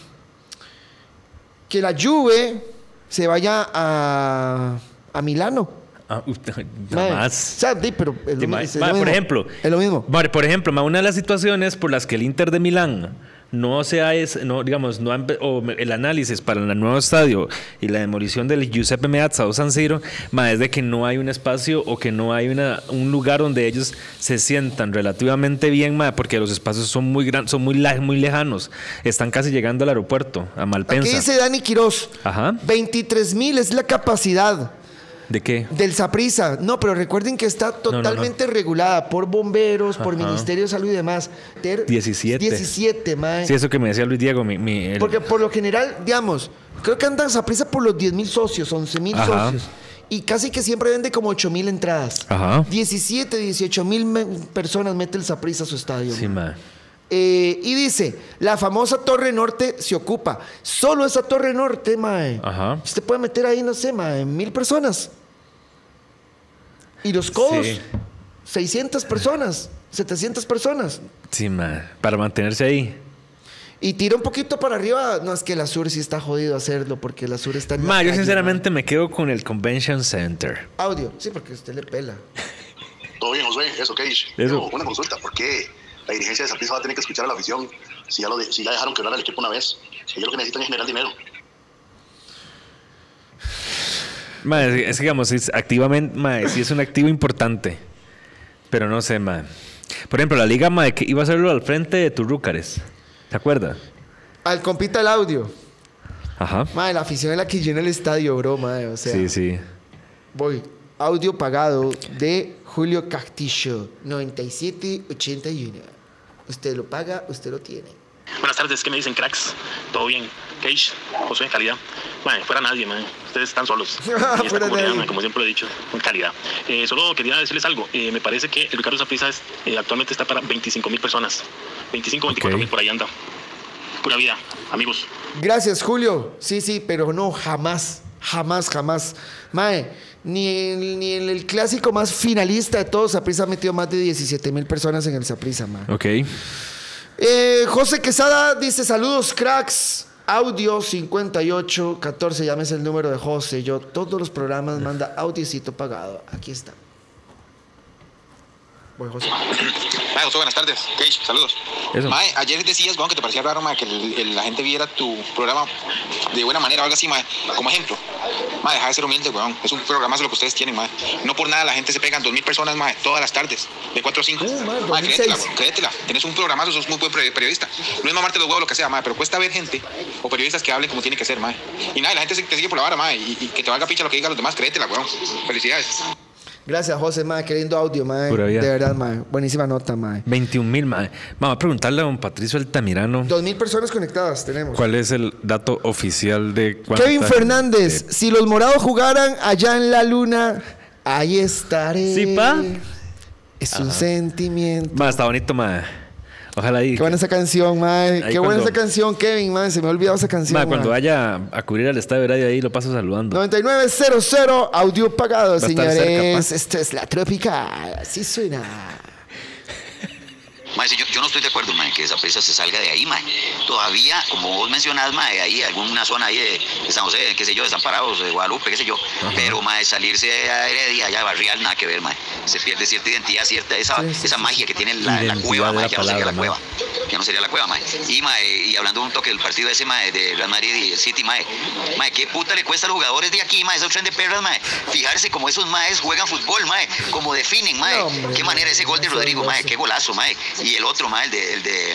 Que la Juve se vaya a... A Milano. Ah, uf, Mae, jamás. o sea, di, pero es lo Sí, mi- ma, es lo ma, por mismo. ejemplo, Es lo mismo. ma, por ejemplo, ma, una de las situaciones por las que el Inter de Milán no se ha, es- no, digamos, no ha empe- o me- el análisis para el nuevo estadio y la demolición del Giuseppe Meazza o San Siro, ma, es de que no hay un espacio o que no hay una, un lugar donde ellos se sientan relativamente bien, ma, porque los espacios son muy grandes, son muy, la- muy lejanos, están casi llegando al aeropuerto, a Aquí Malpensa. dice Dani Quiroz. Ajá. veintitrés mil es la capacidad ¿De qué? del Saprissa. No, pero recuerden que está no, no. totalmente regulada por bomberos, por Ajá. Ministerio de Salud y demás. Ter- diecisiete. diecisiete, mae. Sí, eso que me decía Luis Diego, mi, mi- el- Porque por lo general, digamos, creo que anda Saprissa por los diez mil socios, once mil Ajá. socios. Y casi que siempre vende como ocho mil entradas. Ajá. diecisiete, dieciocho mil me- personas mete el Saprissa a su estadio. Sí, mae. ma. Eh, y dice, la famosa Torre Norte se ocupa. Solo esa Torre Norte, mae. Ajá. Usted puede meter ahí, no sé, mae, mil personas. Y los codos, Sí. seiscientas personas, setecientas personas. Sí, ma. Para mantenerse ahí. Y tira un poquito para arriba. No, es que el Azur sí está jodido hacerlo porque el Azur está en la Ma, yo calle, sinceramente me quedo con el Convention Center. mae. Audio, sí, porque usted le pela. Todo bien, Josué, eso, Keish. Eso. Pero una consulta, ¿por qué la dirigencia de Saprissa va a tener que escuchar a la afición si ya, lo de- si ya dejaron quebrar al equipo una vez? Ellos lo que necesitan es generar dinero. Ma, es, es que, digamos, es activamente, ma, sí es un activo importante. Pero no sé, ma. Por ejemplo, la liga, ma, que iba a hacerlo al frente de Turrúcares. ¿Se acuerda? Al compita el audio. Ajá. Mae, la afición es la que llena el estadio, bro, mae. O sea, Sí, sí. voy. Audio pagado de Julio Castillo, noventa y siete ochenta y uno. Usted lo paga, usted lo tiene. Buenas tardes, ¿qué me dicen, cracks? ¿Todo bien? Keish, José, calidad. Bueno, fuera nadie, man. Ustedes están solos. Y esta Fuera comunidad, nadie. man, como siempre lo he dicho, con calidad. Eh, solo quería decirles algo. Eh, me parece que el Ricardo Saprissa es, eh, actualmente está para veinticinco mil personas. veinticinco, veinticuatro mil Ok. por ahí anda. Pura vida, amigos. Gracias, Julio. Sí, sí, pero no, jamás, jamás, jamás. Mae, ni en, ni en el clásico más finalista de todos, Saprissa ha metido más de diecisiete mil personas en el Saprissa, mae. Ok. Eh, José Quesada dice, saludos, cracks. Audio cincuenta y ocho catorce, llámese el número de José. Yo todos los programas manda audiocito pagado. Aquí está. Voy, José. Mae, doctor, buenas tardes. Cage, saludos. Eso. Mae, ayer decías, weón, que te parecía raro, mae, que el- el- la gente viera tu programa de buena manera o algo así, mae, como ejemplo. Mae, deja de ser humilde, weón. Es un programazo lo que ustedes tienen, mae. No por nada la gente se pegan dos mil personas, mae, todas las tardes, de cuatro a cinco. Uh, mae, Mae, dos mil seis. créetela, weón, créetela. Tienes un programazo, sos muy buen periodista. No es mamarte los huevos, lo que sea, mae, pero cuesta ver gente o periodistas que hablen como tiene que ser, mae. Y nada, la gente se- te sigue por la vara, mae, y, y que te valga picha lo que digan los demás, créetela, weón. Felicidades. Gracias, José, mae. Qué lindo audio, mae. Pura vida. De verdad, mae. Buenísima nota, mae. veintiún mil, mae. Vamos a preguntarle a don Patricio Altamirano Dos mil personas conectadas tenemos. cuál es el dato oficial de cuánta Kevin Fernández, gente- si los morados jugaran allá en la luna, ahí estaré. Sí, pa. Es un sentimiento. Ma, está bonito, ma. Ojalá ahí. Qué buena esa canción, mae. Ahí Qué buena cuando- esa canción, Kevin, mae. Se me ha olvidado esa canción. Ma, cuando mae. vaya a cubrir al estadio de radio ahí lo paso saludando. noventa y nueve cero cero, audio pagado, Va a estar señores. cerca, pa. Esto es la tropical. Así suena. Mae, si yo, yo no estoy de acuerdo, mae, que esa presa se salga de ahí, mae. Todavía, como vos mencionás, mae, ahí alguna zona ahí de, de San José, qué sé yo, Desamparados, de Guadalupe, qué sé yo. Pero, mae, salirse a Heredia, allá a Barrial, nada que ver, mae. Se pierde cierta identidad, cierta esa, Sí, sí, esa sí. magia que tiene la, la Identidad cueva, de mae, la ya no sería la palabra, cueva. Ya no sería la cueva, mae. Y, mae, y hablando un toque del partido ese, mae, de Real Madrid y el City, mae. Mae, qué puta le cuesta a los jugadores de aquí, mae, esos tren de perras, mae. Fijarse como esos maes juegan fútbol, mae. Como definen, mae. No, hombre, qué manera ese gol de no, Rodrigo, no, mae. no. Qué golazo, mae. Y el otro, mae, el de... El de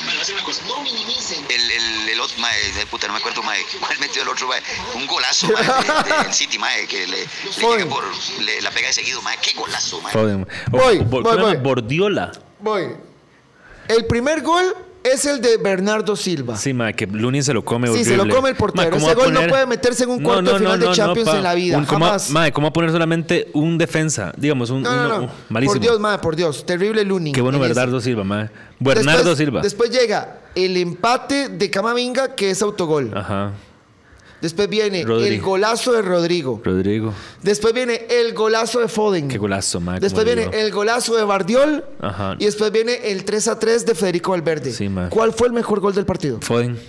el, el, el otro, mae, de puta, no me acuerdo, mae. ¿Cuál metió el otro, mae? Un golazo, mae, de- del City, mae, que le, le Voy. llega por... Le, la pega de seguido, mae. Qué golazo, mae. Foden. O- Voy, Bor- voy, ¿cómo se llama? voy. Bordiola. Voy. El primer gol es el de Bernardo Silva. Sí, ma, que Lunin se lo come Sí, horrible. se lo come el portero. Ma, ¿cómo Ese va a gol no puede meterse en un cuarto de final de Champions en la vida, Un- ¿cómo, jamás. ma, ¿cómo va a poner solamente un defensa? Digamos, un... No, no, uno- no. uh, malísimo. Por Dios, madre, por Dios. Terrible Lunin. Qué bueno en ese. Bernardo Silva, ma. Bernardo Después- Silva. Después llega el empate de Camavinga, que es autogol. Ajá. Después viene Rodri. el golazo de Rodrigo. Rodrigo. Después viene el golazo de Foden. Qué golazo, ma. Después cómo viene le dio. el golazo de Bardiol. Ajá. Y después viene el tres a tres de Federico Valverde. Sí, ma. ¿Cuál fue el mejor gol del partido? Foden.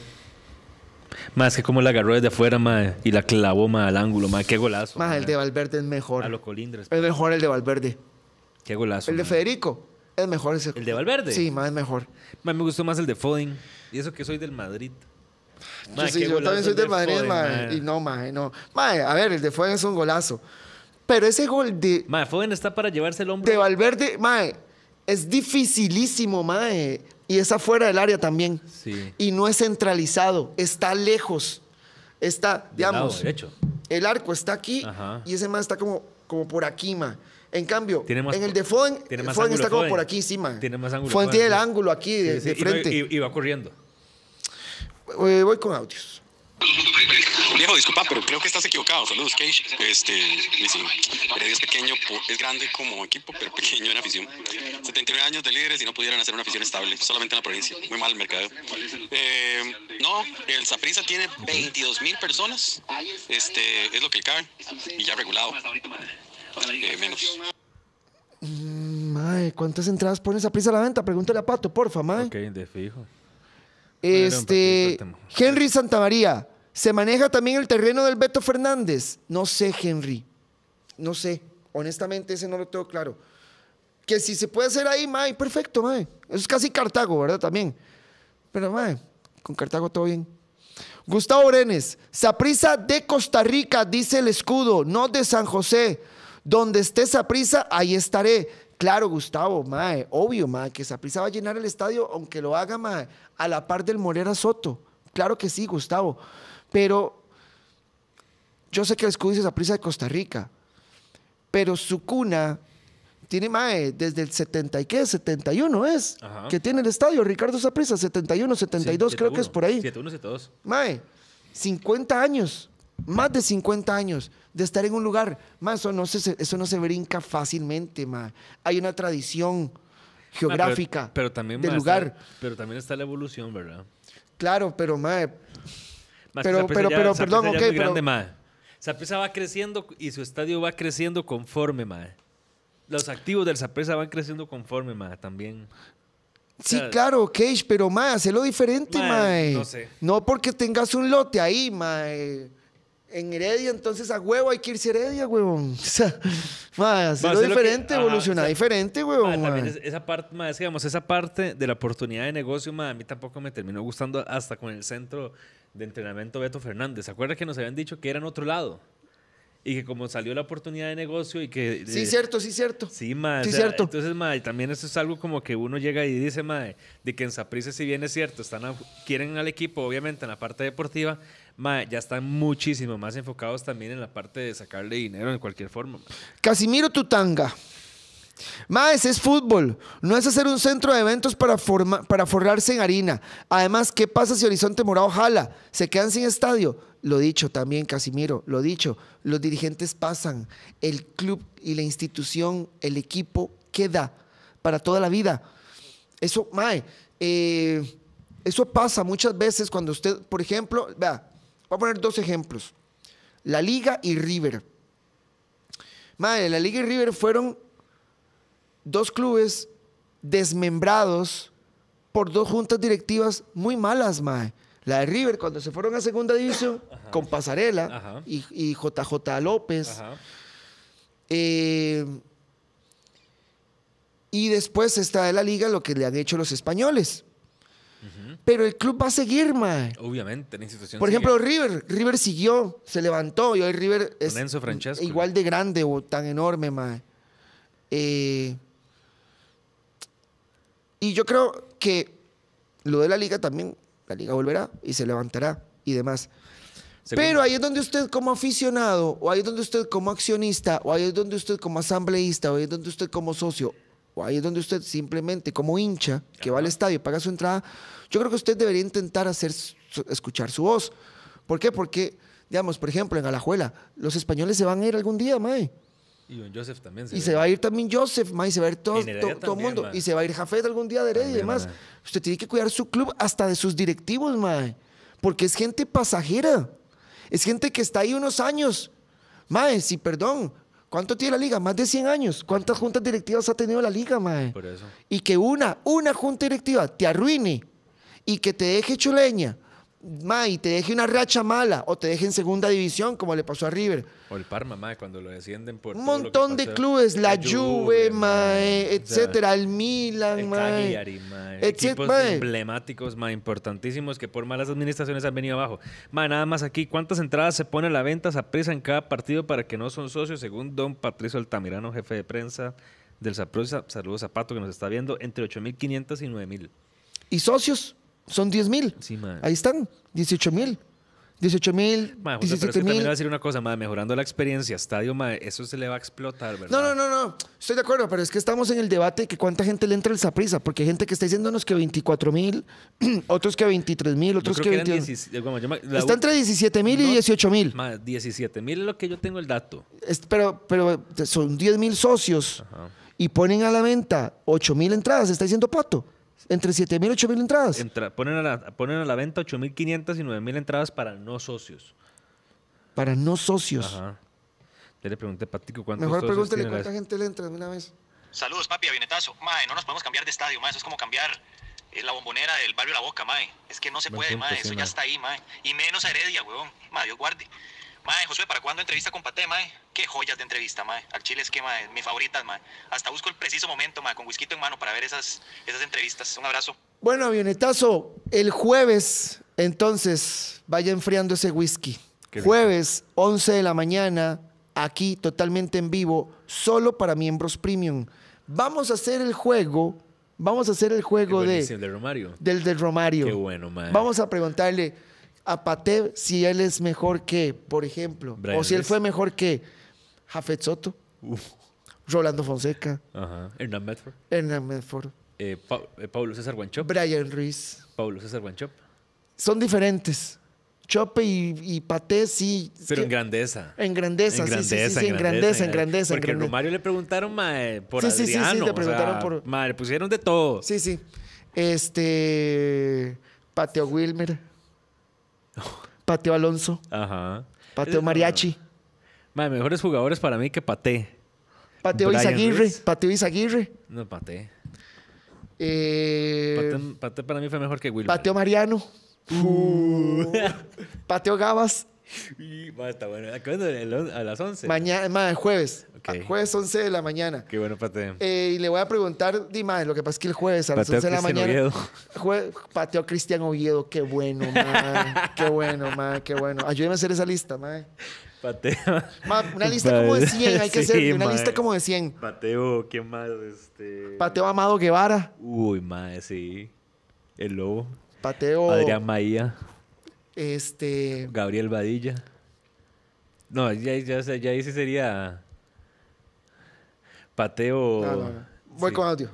Más que como la agarró desde afuera, ma, y la clavó, ma, al ángulo, ma. Qué golazo. Más ma. el de Valverde es mejor. A lo Colindres. Es mejor el de Valverde. Qué golazo. El de ma. Federico es mejor ese. ¿El de Valverde? Sí, más es mejor. Ma, me gustó más el de Foden. Y eso que soy del Madrid. Ma, yo sí, qué yo golazo también soy el del de Madrid, Foden, mae, ma. y no, mae, no. Mae, a ver, el de Foden es un golazo. Pero ese gol de, Ma, Foden está para llevarse el hombro. de Valverde, mae, es dificilísimo, mae. Y es afuera del área también. Sí. Y no es centralizado, está lejos. Está, Del lado digamos, derecho. el arco está aquí Ajá. y ese mae está como, como por aquí, mae. En cambio, Tiene más- en el de Foden, tiene más Foden ángulo está como Foden. por aquí, sí, mae. Tiene más ángulo Foden Foden, tiene el sí. ángulo aquí de, Sí, sí, de y no- frente. Y, y va corriendo. Eh, voy con audios. Viejo, disculpa, pero creo que estás equivocado. Saludos, Cage. Este, sí, Heredia es pequeño, po- es grande como equipo, pero pequeño en afición. setenta y nueve años de líderes y no pudieran hacer una afición estable, solamente en la provincia. Muy mal el mercadeo. Eh, no, el Saprissa tiene veintidós mil personas. Este, es lo que cabe. Y ya regulado. Eh, menos. Mae, ¿cuántas entradas pones a prisa a la venta? Pregúntale a Pato, porfa, mae. Ok, de fijo. Este, Bueno, para que- Henry Santamaría, ¿se maneja también el terreno del Beto Fernández? No sé, Henry. No sé. Honestamente, ese no lo tengo claro. Que si se puede hacer ahí, mae, perfecto, mae. Eso es casi Cartago, ¿verdad? También. Pero, mae, con Cartago todo bien. Gustavo Brenes, Saprissa de Costa Rica, dice el escudo, no de San José. Donde esté Saprissa, ahí estaré. Claro, Gustavo, mae, obvio, mae, que Saprissa va a llenar el estadio, aunque lo haga, mae, a la par del Morera Soto. Claro que sí, Gustavo. Pero yo sé que el escudo dice Saprissa de Costa Rica, pero su cuna tiene, mae, desde el setenta y qué, setenta y uno es, Ajá. que tiene el estadio Ricardo Saprissa, setenta y uno, setenta y dos, Sí, creo que es por ahí. siete uno, siete dos. Mae, cincuenta años, más de cincuenta años de estar en un lugar. Mae, eso no se, eso no se brinca fácilmente, mae. Hay una tradición geográfica Ah, pero, pero también, del ma, lugar. Está, pero también está la evolución, ¿verdad? Claro, pero, mae, Ma, Pero- Saprissa pero- ya- pero, Saprissa perdón, ya es ok, muy pero- grande, ma. Saprissa va creciendo y su estadio va creciendo conforme, ma. Los activos del Saprissa van creciendo conforme, ma, también. sí, sea, claro, Cage, pero, mae, hacelo diferente, Mae, mae. no sé. No porque tengas un lote ahí, mae. en Heredia, entonces a huevo hay que irse a Heredia, huevón. O sea, mae, hacerlo Ma, sé lo que- diferente, ajá, evolucionar o sea, diferente, Ma, huevón. también mae. es- esa parte, ma, es que, digamos, esa parte de la oportunidad de negocio, ma, a mí tampoco me terminó gustando hasta con el centro de entrenamiento Beto Fernández. ¿Se acuerda que nos habían dicho que era en otro lado? Y que como salió la oportunidad de negocio y que... Sí, eh, cierto, sí, cierto. Sí, ma, Sí, o sea, cierto. entonces, ma, y también eso es algo como que uno llega y dice, ma, de que en Saprissa, si bien es cierto, están a- quieren al equipo, obviamente, en la parte deportiva, ma, ya están muchísimo más enfocados también en la parte de sacarle dinero de cualquier forma. Ma. Casimiro Tutanga. Más es fútbol, no es hacer un centro de eventos para, forma- para forrarse en harina. Además, ¿qué pasa si Horizonte Morado jala? ¿Se quedan sin estadio? Lo dicho también, Casimiro, lo dicho. Los dirigentes pasan, el club y la institución, el equipo queda para toda la vida. Eso, mae, eh, eso pasa muchas veces cuando usted, por ejemplo, vea, voy a poner dos ejemplos. La Liga y River. Mae, la Liga y River fueron dos clubes desmembrados por dos juntas directivas muy malas, mae. La de River, cuando se fueron a segunda división, Ajá. con Pasarela Ajá. y, y J J López. Ajá. Eh, y después está de la liga lo que le han hecho los españoles. Pero el club va a seguir, mae. Obviamente, la institución Por sigue. ejemplo, River. River siguió, se levantó y hoy River es Con Enzo Francesco. igual de grande o tan enorme, mae. Eh, y yo creo que lo de la liga también, la liga volverá y se levantará y demás. Según- Pero ahí es donde usted como aficionado, o ahí es donde usted como accionista, o ahí es donde usted como asambleísta, o ahí es donde usted como socio, o ahí es donde usted simplemente como hincha, que va al estadio y paga su entrada, yo creo que usted debería intentar hacer su- escuchar su voz. ¿Por qué? Porque, digamos, por ejemplo, en Alajuela, los españoles se van a ir algún día, mae. Y don Joseph también. Y se va a ir también Joseph, mae, y se va a ir todo, En Heredia to- todo el también, mundo. mae. Y se va a ir Jafet algún día de Heredia y También, demás. mae. Usted tiene que cuidar su club hasta de sus directivos, mae. Porque es gente pasajera. Es gente que está ahí unos años. Mae, sí, perdón. ¿Cuánto tiene la liga? Más de cien años. ¿Cuántas juntas directivas ha tenido la liga, mae? Por eso. Y que una, una junta directiva te arruine y que te deje chuleña, mae, y te deje una racha mala o te deje en segunda división, como le pasó a River. O el Parma, mae, cuando lo descienden por Un todo lo que montón de pasó. clubes, la Juve, mae, mae, o sea, etcétera, el Milan, El mae. Cagliari, mae. etcétera, Equipos mae. emblemáticos, mae, importantísimos que por malas administraciones han venido abajo. Mae, nada más aquí, ¿cuántas entradas se pone a la venta Saprissa en cada partido para que no son socios? Según don Patricio Altamirano, jefe de prensa del Saprissa, saludos a Pato que nos está viendo, entre ocho mil quinientos y nueve mil. Y socios, son diez mil. Sí, mae. Ahí están, dieciocho mil. dieciocho mil, Mae, José, pero es que diecisiete también le mil. voy a decir una cosa, mae, mejorando la experiencia, estadio, mae, eso se le va a explotar, ¿verdad? No, no, no, no. Estoy de acuerdo, pero es que estamos en el debate de que cuánta gente le entra al Saprissa, porque hay gente que está diciéndonos que veinticuatro mil, otros que veintitrés mil, Yo otros creo que que eran veintidós. diecisiete, bueno, yo me- la Está u- entre diecisiete mil y No, dieciocho mil. mae, diecisiete mil es lo que yo tengo el dato. Es- Pero, pero son diez mil socios Ajá. y ponen a la venta ocho mil entradas. ¿Está diciendo Pato? Entre siete mil y ocho mil entradas. Entra- ponen, a la, ponen a la venta ocho mil quinientas y nueve mil entradas para no socios. Para no socios. Ajá. Ya le pregunté a Patico cuántos Mejor socios pregúntele tiene la- cuánta gente le entra de una vez. Saludos, papi, avionetazo. Mae, no nos podemos cambiar de estadio, mae. Eso es como cambiar eh, la bombonera del barrio La Boca, mae. Es que no se Buen puede, punto, mae. sí, Eso mae. ya está ahí, mae. Y menos a Heredia, weón. Mae, Dios guarde. Mae, Josué, ¿para cuándo entrevista con Paté, mae? Qué joyas de entrevista, mae. Al chile es que, mae, mi favorita, mae. Hasta busco el preciso momento, mae, con whisky en mano para ver esas, esas entrevistas. Un abrazo. Bueno, avionetazo, el jueves, entonces, vaya enfriando ese whisky. Qué rico. Jueves, once de la mañana, aquí totalmente en vivo, solo para miembros premium. Vamos a hacer el juego, vamos a hacer el juego Qué de, buenísimo, de Romario. del del Romario. Qué bueno, mae. Vamos a preguntarle a Paté si él es mejor que, por ejemplo, Brian o si él Ruiz. fue mejor que Jafet Soto, Uf. Rolando Fonseca, Ajá. Hernán Medford. Hernán Medford, Eh, Pa- eh, Paulo César Guanchop. Brian Ruiz. Paulo César Guanchop. Son diferentes. Chope y, y Paté sí. es Pero que- en grandeza. En grandeza, En sí, sí, sí, grandeza, sí, en grandeza, en grandeza. en Porque a grandeza. Romario le preguntaron, mae, por Sí, sí, sí, sí, Adriano. te o preguntaron sea, por- mae, le pusieron de todo. Sí, sí. Este. Pateo Wilmer. Pateo Alonso. Ajá. Pateo Es- Mariachi. Mae, mejores jugadores para mí que Paté. Pateo Brian Izaguirre. Ruiz. Pateo Izaguirre. No, Paté. Eh, Paté. Paté para mí fue mejor que Wilmer. Pateo Mariano. Pateo Gabas. Y, ma, está bueno. ¿A, cuándo? ¿A las once? Mañana, ma, jueves. Ok. Jueves once de la mañana. Qué bueno, pateo. Eh, y le voy a preguntar, di, ma, lo que pasa es que el jueves a las Pateo once de la Cristian mañana. Oviedo. Jue, pateo Cristian Oviedo. Qué bueno, ma. Qué bueno, ma. Qué bueno. Ayúdeme a hacer esa lista, ma. Pateo. Ma, una lista como de cien, hay que Sí, hacer una ma. lista como de cien. Pateo, ¿quién más? Este... Pateo Amado Guevara. Uy, madre, sí. El Lobo. Pateo. Adrián Maía. Este. Gabriel Badilla. No, ya, ya, ya, ya ahí sí sería... Pateo... No, no, no. Voy Sí. con audio.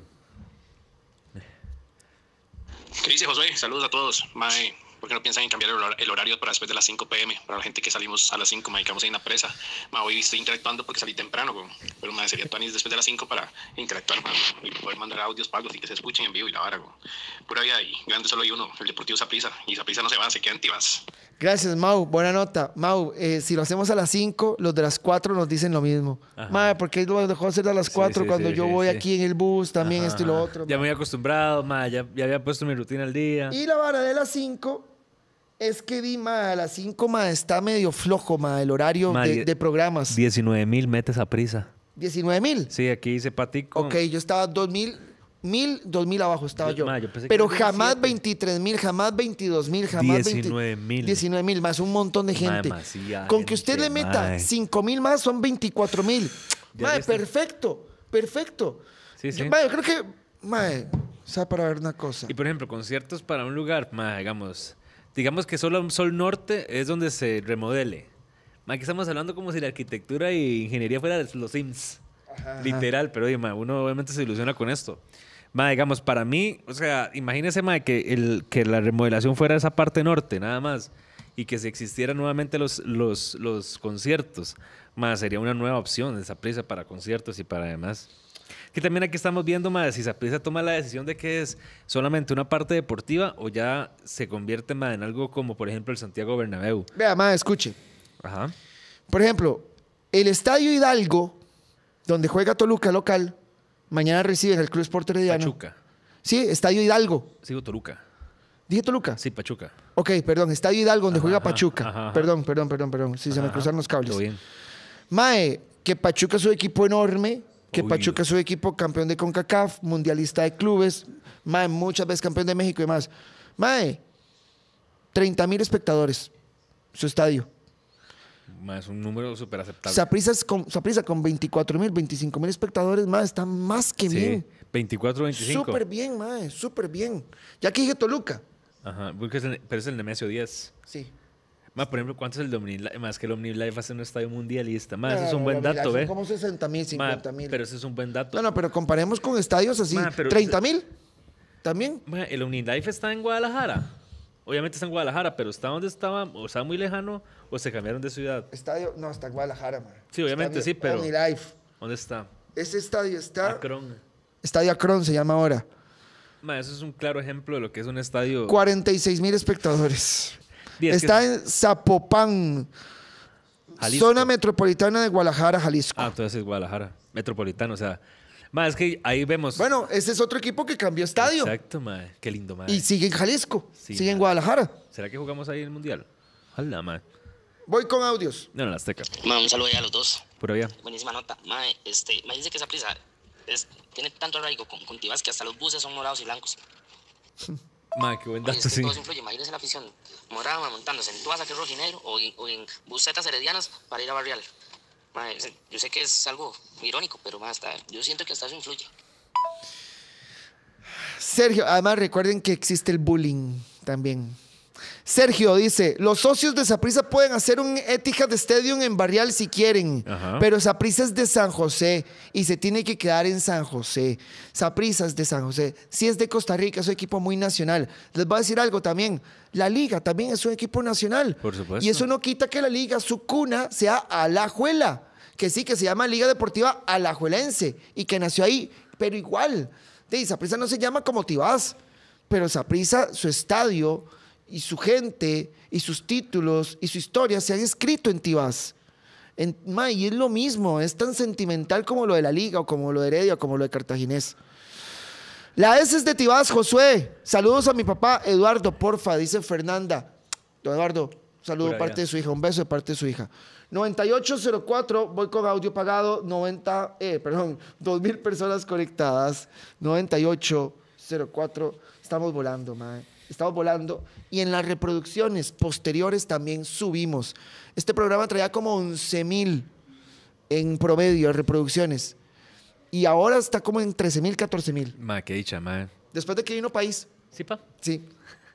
¿Qué dice Josué? Saludos a todos. Mae, ¿por qué no piensan en cambiar el hor- el horario para después de las cinco p m? Para la gente que salimos a las cinco, mae, quedamos ahí en la presa. Mae, hoy estoy interactuando porque salí temprano, güey. Pero mae, sería tuanis después de las cinco para interactuar, mae, y poder mandar audios pagos y que se escuchen en vivo y la vara, güey. Pura vida y grande solo hay uno, el Deportivo Saprissa. Y Saprissa no se va, se queda en Tibás. Gracias, Mau. Buena nota. Mau, eh, si lo hacemos a las cinco, los de las cuatro nos dicen lo mismo. Ajá. Mae, ¿por qué lo dejó hacer a las Sí, cuatro sí, cuando sí, yo sí, voy sí. aquí en el bus, también Ajá, esto y lo ajá. otro? Ya mae? me había acostumbrado, ma, ya, ya había puesto mi rutina al día. Y la vara de las cinco es que di, ma, a las cinco, ma, está medio flojo, ma, el horario Ma, de, die- de programas. diecinueve mil metes a prisa. diecinueve mil. Sí, aquí dice Patico. Ok, yo estaba dos mil, mil, dos mil abajo estaba Yo- yo. ma, yo pensé que Pero eran jamás diecisiete. veintitrés mil, jamás veintidós mil, jamás diecinueve mil. diecinueve mil, más un montón de Ma, gente. demasiada Con que usted gente, le meta ma. cinco mil más son veinticuatro mil. Ya Mae, está. perfecto, perfecto. Sí, sí. Yo, mae, yo creo que, mae, sabe para ver una cosa. Y por ejemplo, conciertos para un lugar, ma, digamos, digamos que solo Sol Norte es donde se remodele. Ma, aquí estamos hablando como si la arquitectura y ingeniería fuera de los Sims. Ajá, Literal, pero oye, ma, uno obviamente se ilusiona con esto. Ma, digamos, para mí, o sea, imagínese, ma, que, el, que la remodelación fuera esa parte norte, nada más, y que si existieran nuevamente los, los, los conciertos, ma, sería una nueva opción de Saprissa para conciertos y para demás. Que también aquí estamos viendo, ma, si Saprissa toma la decisión de que es solamente una parte deportiva o ya se convierte, ma, en algo como, por ejemplo, el Santiago Bernabéu. Vea, mae, escuche. Ajá. Por ejemplo, el Estadio Hidalgo, donde juega Toluca local, mañana reciben el Club Sport Herediano. Pachuca. Sí, Estadio Hidalgo. Sigo Toluca. ¿Dije Toluca? Sí, Pachuca. Ok, perdón, Estadio Hidalgo, donde Ajá, juega ajá, Pachuca. ajá, ajá. Perdón, perdón, perdón, perdón. Sí, se me Ajá. cruzaron los cables. Todo bien. Mae, que Pachuca es un equipo enorme, que Uy. Pachuca es un equipo campeón de CONCACAF, mundialista de clubes, mae, muchas veces campeón de México y demás. Mae, treinta mil espectadores, su estadio. Ma, es un número súper aceptable. Saprissa con, Saprissa con veinticuatro mil, veinticinco mil espectadores, mae, está más que Sí, bien. veinticuatro veinticinco. Súper bien, mae, súper bien. Ya que dije Toluca. Ajá, porque es el- pero es el Nemesio diez. Sí. Ma, por ejemplo, ¿cuánto es el de OmniLife? Más que el OmniLife hace un estadio mundialista. Ma, ese No, es un no, buen no, dato, son ¿ve? como sesenta mil, Ma, cincuenta mil. pero ese es un buen dato. No, no, pero comparemos con estadios así. Ma, pero- treinta mil también. Ma, el OmniLife está en Guadalajara. Obviamente está en Guadalajara, pero ¿está donde estaba? ¿O estaba muy lejano? ¿O se cambiaron de ciudad? Estadio, no, está en Guadalajara, man. Sí, obviamente, sí, pero- OmniLife. ¿Dónde está? Ese estadio está. Akron. Estadio Akron se llama ahora. Ma, eso es un claro ejemplo de lo que es un estadio. cuarenta y seis mil espectadores. Di, es que- Está en Zapopan, Jalisco. zona metropolitana de Guadalajara, Jalisco. Ah, entonces es Guadalajara. Metropolitano, o sea. Ma, es que ahí vemos. Bueno, ese es otro equipo que cambió estadio. Exacto, ma. Qué lindo, ma. Y sigue en Jalisco. Sí, sigue en ma. Guadalajara. ¿Será que jugamos ahí en el mundial? Ojalá, ma. Voy con audios. No, en la Azteca. Ma, un saludo ahí a los dos. Por allá. Buenísima nota. Mae, este, me dice que esa prisa es, tiene tanto arraigo con, con Tibás que hasta los buses son morados y blancos. Ma, qué buen Mae, dato, es que sí. todo eso influye. Imagínese la afición morada mae, montándose en Tuaza, que es rojinegro, o en, o en busetas heredianas para ir a Barrial. Mae, es- yo sé que es algo irónico, pero mae, hasta, yo siento que hasta eso influye. Sergio, además recuerden que existe el bullying también. Sergio dice, los socios de Saprissa pueden hacer un Etihad Stadium en Barrial si quieren, Ajá. pero Saprissa es de San José y se tiene que quedar en San José. Saprissa es de San José. Si es de Costa Rica, es un equipo muy nacional. Les voy a decir algo también. La Liga también es un equipo nacional. Por supuesto. Y eso no quita que la Liga, su cuna, sea Alajuela. Que sí, que se llama Liga Deportiva Alajuelense y que nació ahí, pero igual. De Saprissa no se llama como Tibás, pero Saprissa, su estadio y su gente y sus títulos y su historia se han escrito en Tibás. En, ma, y es lo mismo, es tan sentimental como lo de la Liga o como lo de Heredia o como lo de Cartaginés. La S es de Tibás, Josué. Saludos a mi papá Eduardo, porfa, dice Fernanda. Don Eduardo, saludo de Pura parte vida. de su hija, un beso de parte de su hija. noventa y ocho cero cuatro, voy con audio pagado, noventa, eh, perdón, dos mil personas conectadas, noventa y ocho cero cuatro, estamos volando, mae. Estamos volando y en las reproducciones posteriores también subimos. Este programa traía como once mil en promedio de reproducciones y ahora está como en trece mil, catorce mil. Ma, qué dicha, ma. Después de que vino País. Sí, pa. Sí.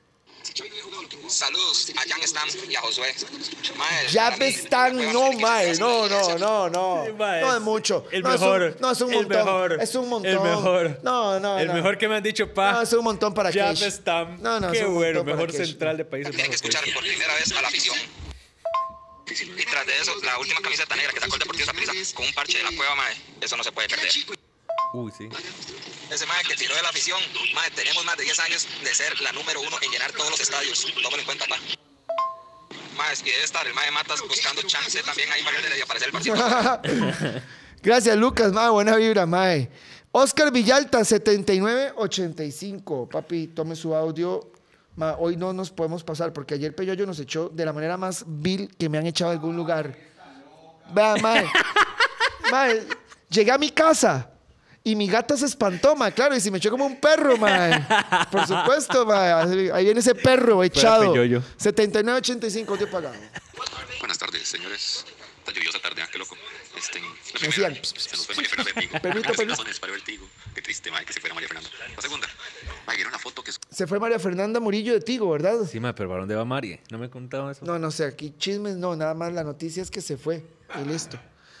Saludos a Jan Stam y a Josué. Mae, Ya para mí, están, la no, cueva mae, tiene que no, ser no, no, no. Sí, mae, No es mucho. el no, mejor, Es un, no, es un el montón. mejor, es un montón. el mejor. No, no, El no. mejor que me han dicho, pa. No, es un montón para Jab Kesh. Stam. No, no, Qué es un bueno, montón para mejor Kesh. central de Países Tienen que Bajos. escuchar por primera vez a la afición. Y tras de eso, la última camiseta negra que sacó el Deportivo Saprissa con un parche de la cueva, mae, eso no se puede perder. Uy, sí. Ese mae que tiró de la afición, mae, tenemos más de diez años de ser la número uno en llenar todos los estadios. Tómalo en cuenta, pa. Mae, y debe estar el mae Matas buscando chance también ahí para que le aparecer el partido. Gracias, Lucas, mae, buena vibra, mae. Oscar Villalta, setenta y nueve ochenta y cinco. Papi, tome su audio. Ma, hoy no nos podemos pasar porque ayer Peyoyo nos echó de la manera más vil que me han echado a algún lugar. Vea, mae. Mae, llegué a mi casa y mi gata se espantó, mae, claro, y se me echó como un perro, mae. Por supuesto, mae. Ahí viene ese perro echado. Peyoyo. setenta y nueve ochenta y cinco, audio pagado. Buenas tardes, señores. Está lluviosa tarde, ah, qué loco. Este, la Me decían, primera, se nos fue María Fernanda Vertigo. Permito, Las permito. razones para Vertigo. Qué triste, mae, que se fuera María Fernanda. La segunda, mae, vieron la foto que Se fue María Fernanda Murillo de Tigo, ¿verdad? Sí, ma, pero ¿para dónde va Mari? ¿No me contaban eso? No, no sé, aquí chismes no, nada más la noticia es que se fue y listo.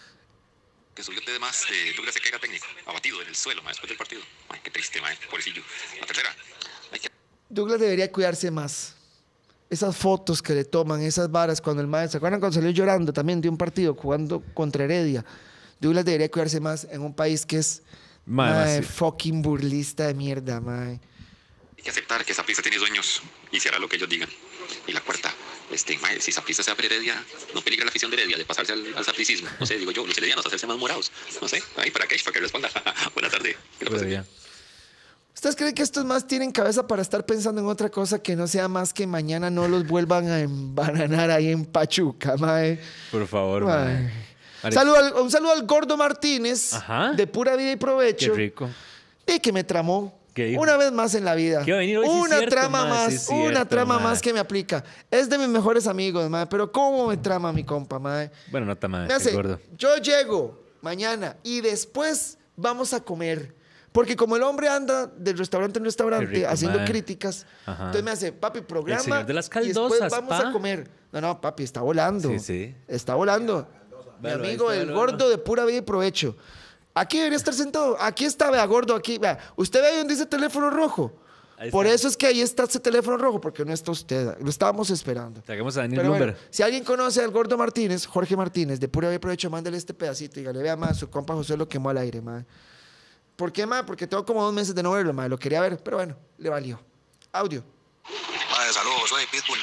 que subió además de Douglas Sequeira técnico, abatido en el suelo, mae, después del partido. Ay, qué triste, mae, pobrecillo. La tercera, hay que Douglas debería cuidarse más. Esas fotos que le toman, esas varas, cuando el maestro, ¿se acuerdan cuando salió llorando también de un partido jugando contra Heredia? Douglas debería cuidarse más en un país que es Mae, mae, sí. fucking burlista de mierda, mae. Hay que aceptar que Saprissa tiene dueños y se hará lo que ellos digan. Y la cuarta, este, mae, si Saprissa se abre Heredia, no peligra la afición de Heredia de pasarse al, al sapricismo. No sé, digo yo, los heredianos hacerse más morados. No sé, ahí para Kesh, para que responda. Buena tarde. Que lo Pura pasen vida. bien. ¿Ustedes creen que estos más tienen cabeza para estar pensando en otra cosa que no sea más que mañana no los vuelvan a embananar ahí en Pachuca, mae? Por favor, Mae. mae. Alex, Saludo al- un saludo al Gordo Martínez, Ajá. de Pura Vida y Qué Provecho, rico. y que me tramó. ¿Qué dijo? Una vez más en la vida. Que va a venir hoy, sí es una cierto, trama mae, más, sí es una cierto, trama mae. más que me aplica. Es de mis mejores amigos, mae, pero ¿cómo me trama mi compa, mae? Bueno, no está mal, Me hace, gordo. yo llego mañana y después vamos a comer. Porque como el hombre anda de restaurante en restaurante Qué rico, haciendo mae. críticas, Ajá. entonces me hace, papi, programa El señor de las y después caldosas, vamos pa. a comer. No, no, papi, está volando. Sí, sí. Está volando. Mi Velo, ahí amigo, está, el velo, gordo velo. de Pura Vida y Provecho. Aquí debería estar sentado. Aquí está, vea, gordo, aquí. Vea. Usted ve ahí donde dice teléfono rojo. Ahí Por está. eso es que ahí está ese teléfono rojo, porque no está usted. Lo estábamos esperando. Saquemos a Daniel Pero bueno, Lumber. si alguien conoce al gordo Martínez, Jorge Martínez, de Pura Vida y Provecho, mándale este pedacito y dígale, vea, más, su compa José lo quemó al aire, ma. ¿Por qué, ma? Porque tengo como dos meses de no verlo, ma. Lo quería ver, pero bueno, le valió. Audio. Mae, saludos, soy Pitbull.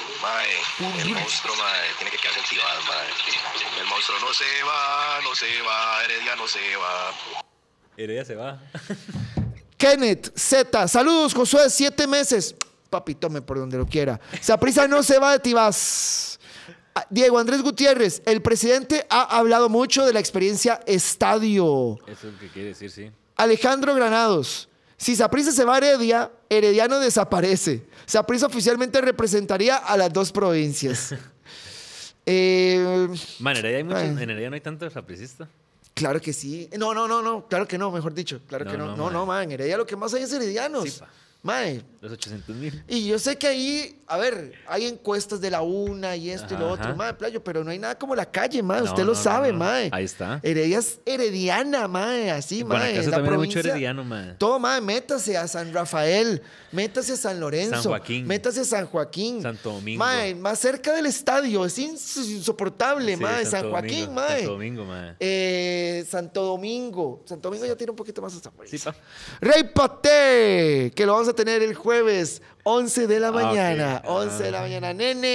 Mae, el monstruo, mae, tiene que quedarse activado, mae. El monstruo no se va, no se va, Heredia no se va. Heredia se va. Kenneth Z, saludos, Josué, siete meses. Papi, tome por donde lo quiera. Saprissa no se va de Tibás. Ah, Diego Andrés Gutiérrez, el presidente ha hablado mucho de la experiencia estadio. Eso es lo que quiere decir, sí. Alejandro Granados, si Saprissa se va a Heredia, Herediano desaparece. Saprissa oficialmente representaría a las dos provincias. eh, Man, en Heredia, hay muchos, Ay. en Heredia no hay tantos sapricistas. claro que sí. No, no, no, no. Claro que no, mejor dicho. Claro No, que no. no, No, mae. no, mae. En Heredia lo que más hay es heredianos. Sí, pa. Mae. Los ochocientos mil. Y yo sé que ahí, a ver, hay encuestas de la una y esto y lo Ajá, otro, ajá. mae, playo, pero no hay nada como la calle, mae. No, Usted no, lo no, sabe, no. mae. Ahí está. Heredia es herediana, mae, así, mae. Guanacaste es la también hay mucho provincia- herediano, mae. Todo, mae, métase a San Rafael, métase a San Lorenzo, San Joaquín. métase a San Joaquín. Santo Domingo. Mae, más cerca del estadio, es ins- insoportable, Sí, mae. San Santo Joaquín, Domingo, mae. Santo Domingo, mae. Eh, Santo Domingo. Santo Domingo ya tiene un poquito más hasta Sí, pa. Rey Paté, que lo vamos a tener el jueves, once de la Ah, mañana. ok. once de la Ah. mañana.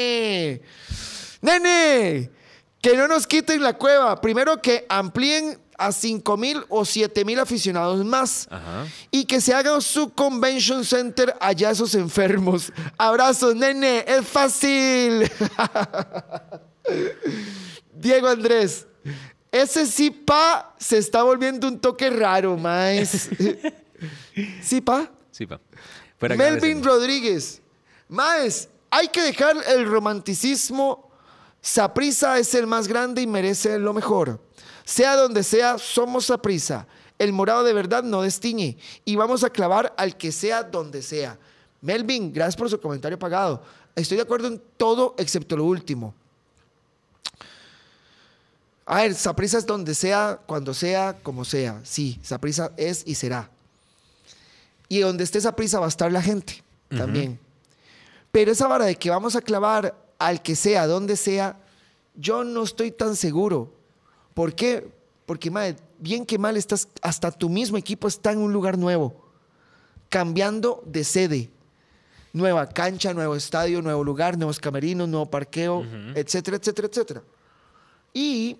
Nene, nene, que no nos quiten la cueva. Primero que amplíen a cinco mil o siete mil aficionados más. Ajá. Y que se haga su convention center allá esos enfermos. Abrazos, nene, es fácil. Diego Andrés, ese sí pa se está volviendo un toque raro, maes. ¿Sí pa? Sí, pa. Fuera Melvin grave, Rodríguez, maes, hay que dejar el romanticismo. Saprissa es el más grande y merece lo mejor. Sea donde sea, somos Saprissa. El morado de verdad no destiñe. Y vamos a clavar al que sea donde sea. Melvin, gracias por su comentario pagado. Estoy de acuerdo en todo excepto lo último. A ver, Saprissa es donde sea, cuando sea, como sea. Sí, Saprissa es y será. Y donde esté Saprissa va a estar la gente también. Uh-huh. Pero esa vara de que vamos a clavar al que sea, donde sea, yo no estoy tan seguro. ¿Por qué? Porque, madre, bien que mal, estás, hasta tu mismo equipo está en un lugar nuevo, cambiando de sede. Nueva cancha, nuevo estadio, nuevo lugar, nuevos camerinos, nuevo parqueo, uh-huh. etcétera, etcétera, etcétera. Y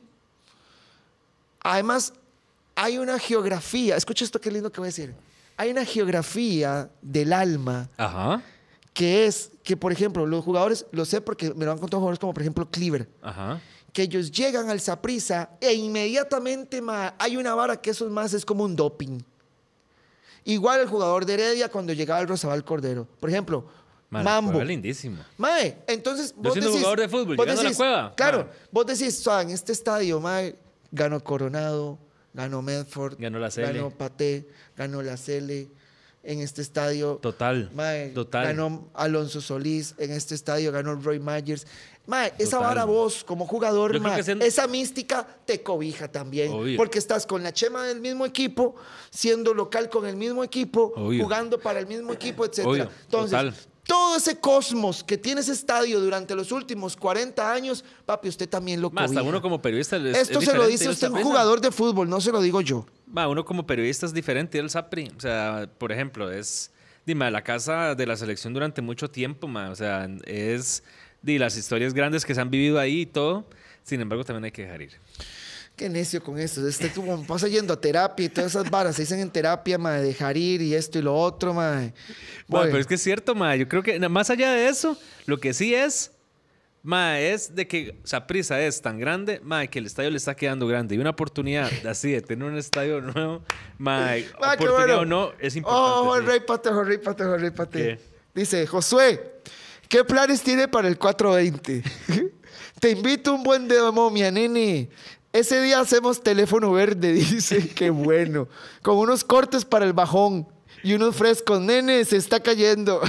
además hay una geografía, escucha esto qué lindo que voy a decir. Hay una geografía del alma. Ajá. Que es que, por ejemplo, los jugadores, lo sé porque me lo han contado jugadores como, por ejemplo, Cleaver. Ajá. Que ellos llegan al Saprissa e inmediatamente ma, hay una vara que eso más es como un doping. Igual el jugador de Heredia cuando llegaba al Rosabal Cordero. Por ejemplo, Man, Mambo. Lindísimo. Mae, entonces vos decís... jugador de fútbol, llegando decís, a la cueva. Claro, mae. Vos decís, o sea, en este estadio, mae, ganó Coronado, ganó Medford, ganó la Cele, ganó Paté, ganó la Cele. En este estadio, total, mae, total. ganó Alonso Solís. En este estadio ganó Roy Myers. Mae, esa vara vos, como jugador, mae, sean... esa mística te cobija también. Obvio. Porque estás con la chema del mismo equipo, siendo local con el mismo equipo, Obvio. Jugando para el mismo equipo, etcétera. Obvio. Entonces, total. Todo ese cosmos que tiene ese estadio durante los últimos cuarenta años, papi, usted también lo cobija. Hasta uno como periodista es, Esto es se lo dice usted, un jugador de fútbol, no se lo digo yo. Va, uno como periodista es diferente del Sapri. O sea, por ejemplo, es dime, la casa de la selección durante mucho tiempo, ma. O sea, es de las historias grandes que se han vivido ahí y todo. Sin embargo, también hay que dejar ir. Qué necio con esto. Este como pasa yendo a terapia y todas esas varas. Se dicen en terapia, ma, de dejar ir y esto y lo otro, ma. Bueno, pero es que es cierto, ma. Yo creo que más allá de eso, lo que sí es, ma, es de que Saprissa es tan grande, ma, que el estadio le está quedando grande. Y una oportunidad así de tener un estadio nuevo, ma, ma oportunidad bueno. o no, es importante. Oh, sí. rey patejo, rey patejo, rey patejo. Dice, Josué, ¿qué planes tiene para el cuatro veinte? Te invito a un buen de momia, nene. Ese día hacemos teléfono verde, dice. Qué bueno. Con unos cortes para el bajón y unos frescos. Nene, se está cayendo.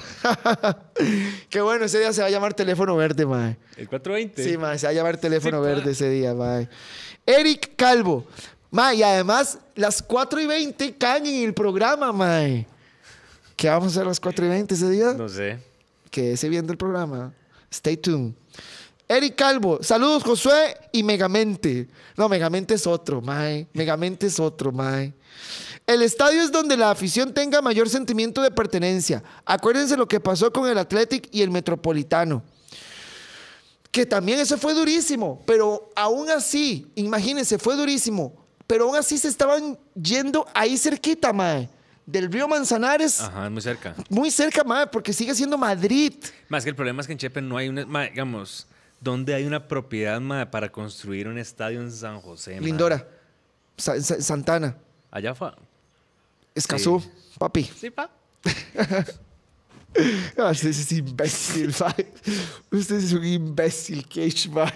Qué bueno, ese día se va a llamar teléfono verde, mae. ¿El cuatro veinte? Sí, mae, se va a llamar teléfono sí, verde pa. ese día, mae. Eric Calvo. Mae, y además, las cuatro y veinte caen en el programa, mae. ¿Qué vamos a hacer a las cuatro y veinte ese día? No sé. Quédese viendo el programa. Stay tuned. Eric Calvo, saludos Josué y Megamente. No, Megamente es otro, mae. Megamente es otro, mae. El estadio es donde la afición tenga mayor sentimiento de pertenencia. Acuérdense lo que pasó con el Athletic y el Metropolitano. Que también eso fue durísimo, pero aún así, imagínense, fue durísimo. Pero aún así se estaban yendo ahí cerquita, mae. Del río Manzanares. Ajá, muy cerca. Muy cerca, mae, porque sigue siendo Madrid. Más que el problema es que en Chepe no hay una, mae, digamos... ¿Dónde hay una propiedad, ma, para construir un estadio en San José? Ma? Lindora. Sa Sa Santana. Allá fue. Escazú, sí. Papi. Sí, pa. Ah, usted es imbécil, ma. Usted es un imbécil, Cage, ma.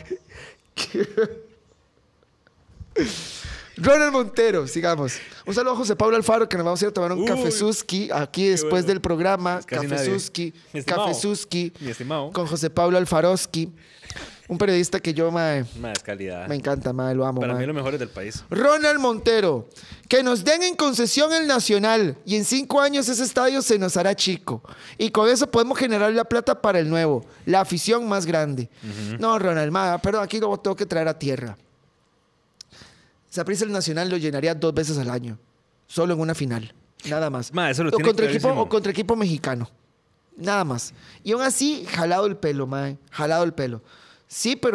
Ronald Montero, sigamos. Un saludo a José Pablo Alfaro, que nos vamos a ir a tomar un cafezuski aquí después bueno. del programa. Cafezuski, cafezuski, con José Pablo Alfaroski. Un periodista que yo, mae, más calidad. Me encanta, mae, lo amo. Para mae. mí, lo mejor es del país. Ronald Montero, que nos den en concesión el Nacional y en cinco años ese estadio se nos hará chico. Y con eso podemos generar la plata para el nuevo, la afición más grande. Uh-huh. No, Ronald, mae, pero aquí lo tengo que traer a tierra. Saprissa el Nacional lo llenaría dos veces al año, solo en una final, nada más. Ma, eso lo o, tiene contra equipo, o contra equipo mexicano, nada más. Y aún así, jalado el pelo, mae, jalado el pelo. Sí, pero no.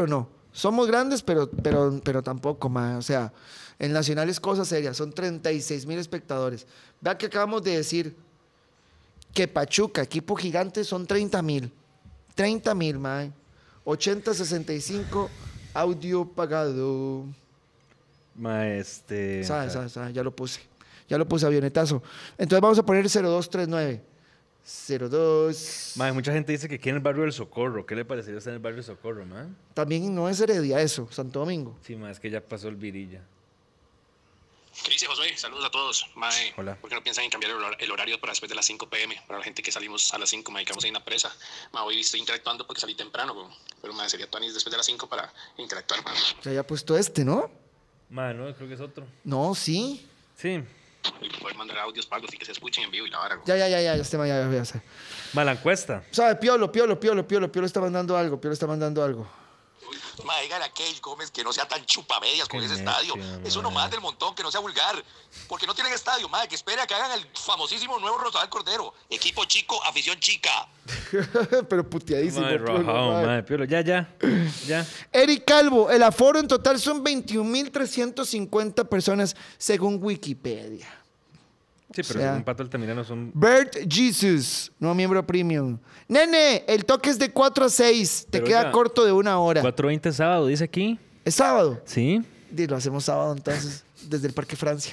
Somos grandes, pero, pero, pero tampoco, mae. O sea, el Nacional es cosa seria. Son treinta y seis mil espectadores. Vea que acabamos de decir que Pachuca, equipo gigante, son treinta mil. treinta mil, mae. ochenta sesenta y cinco, audio pagado. Ma, este... Sabe, sabe, sabe, ya lo puse. Ya lo puse avionetazo. Entonces vamos a poner cero dos tres nueve. cero dos. Ma, mucha gente dice que aquí en el barrio del Socorro. ¿Qué le parecería estar en el barrio del Socorro, ma? También no es Heredia eso, Santo Domingo. Sí, ma, es que ya pasó el virilla. ¿Qué dice Josué? Saludos a todos. Mae, Hola. ¿por qué no piensan en cambiar el, hor- el horario para después de las cinco p m? Para la gente que salimos a las cinco, mae, que vamos ahí en la presa. Mae, hoy estoy interactuando porque salí temprano, bro. Pero mae, sería tuanis después de las cinco para interactuar, mae. Se había puesto este, ¿no? Ma, no, creo que es otro. No, sí. Sí. Y poder mandar audios pagos y que se escuchen en vivo y la vara, bro. Ya, ya, ya, ya, ya, este, ma, ya, ya, ya sé. Ma, la encuesta. Sabe, Piolo, Piolo, Piolo, Piolo, Piolo está mandando algo, Piolo está mandando algo. Mae, dígale a Cage Gómez que no sea tan chupamedias con Qué ese necio, estadio. mae. Es uno más del montón, que no sea vulgar. Porque no tienen estadio, mae, que espere a que hagan el famosísimo nuevo Rosal Cordero. Equipo chico, afición chica. Pero puteadísimo. Ma, Piolo, rajado, ma. ma, Piolo. Ya, ya. Ya. Eric Calvo, el aforo en total son veintiún mil trescientos cincuenta personas según Wikipedia. Sí, pero O sea, un pato altamirano son... Bert Jesus, no miembro premium. Nene, el toque es de cuatro a seis. Te Pero queda oiga, corto de una hora. cuatro veinte sábado, dice aquí. ¿Es sábado? Sí. Di, lo hacemos sábado entonces, desde el Parque Francia.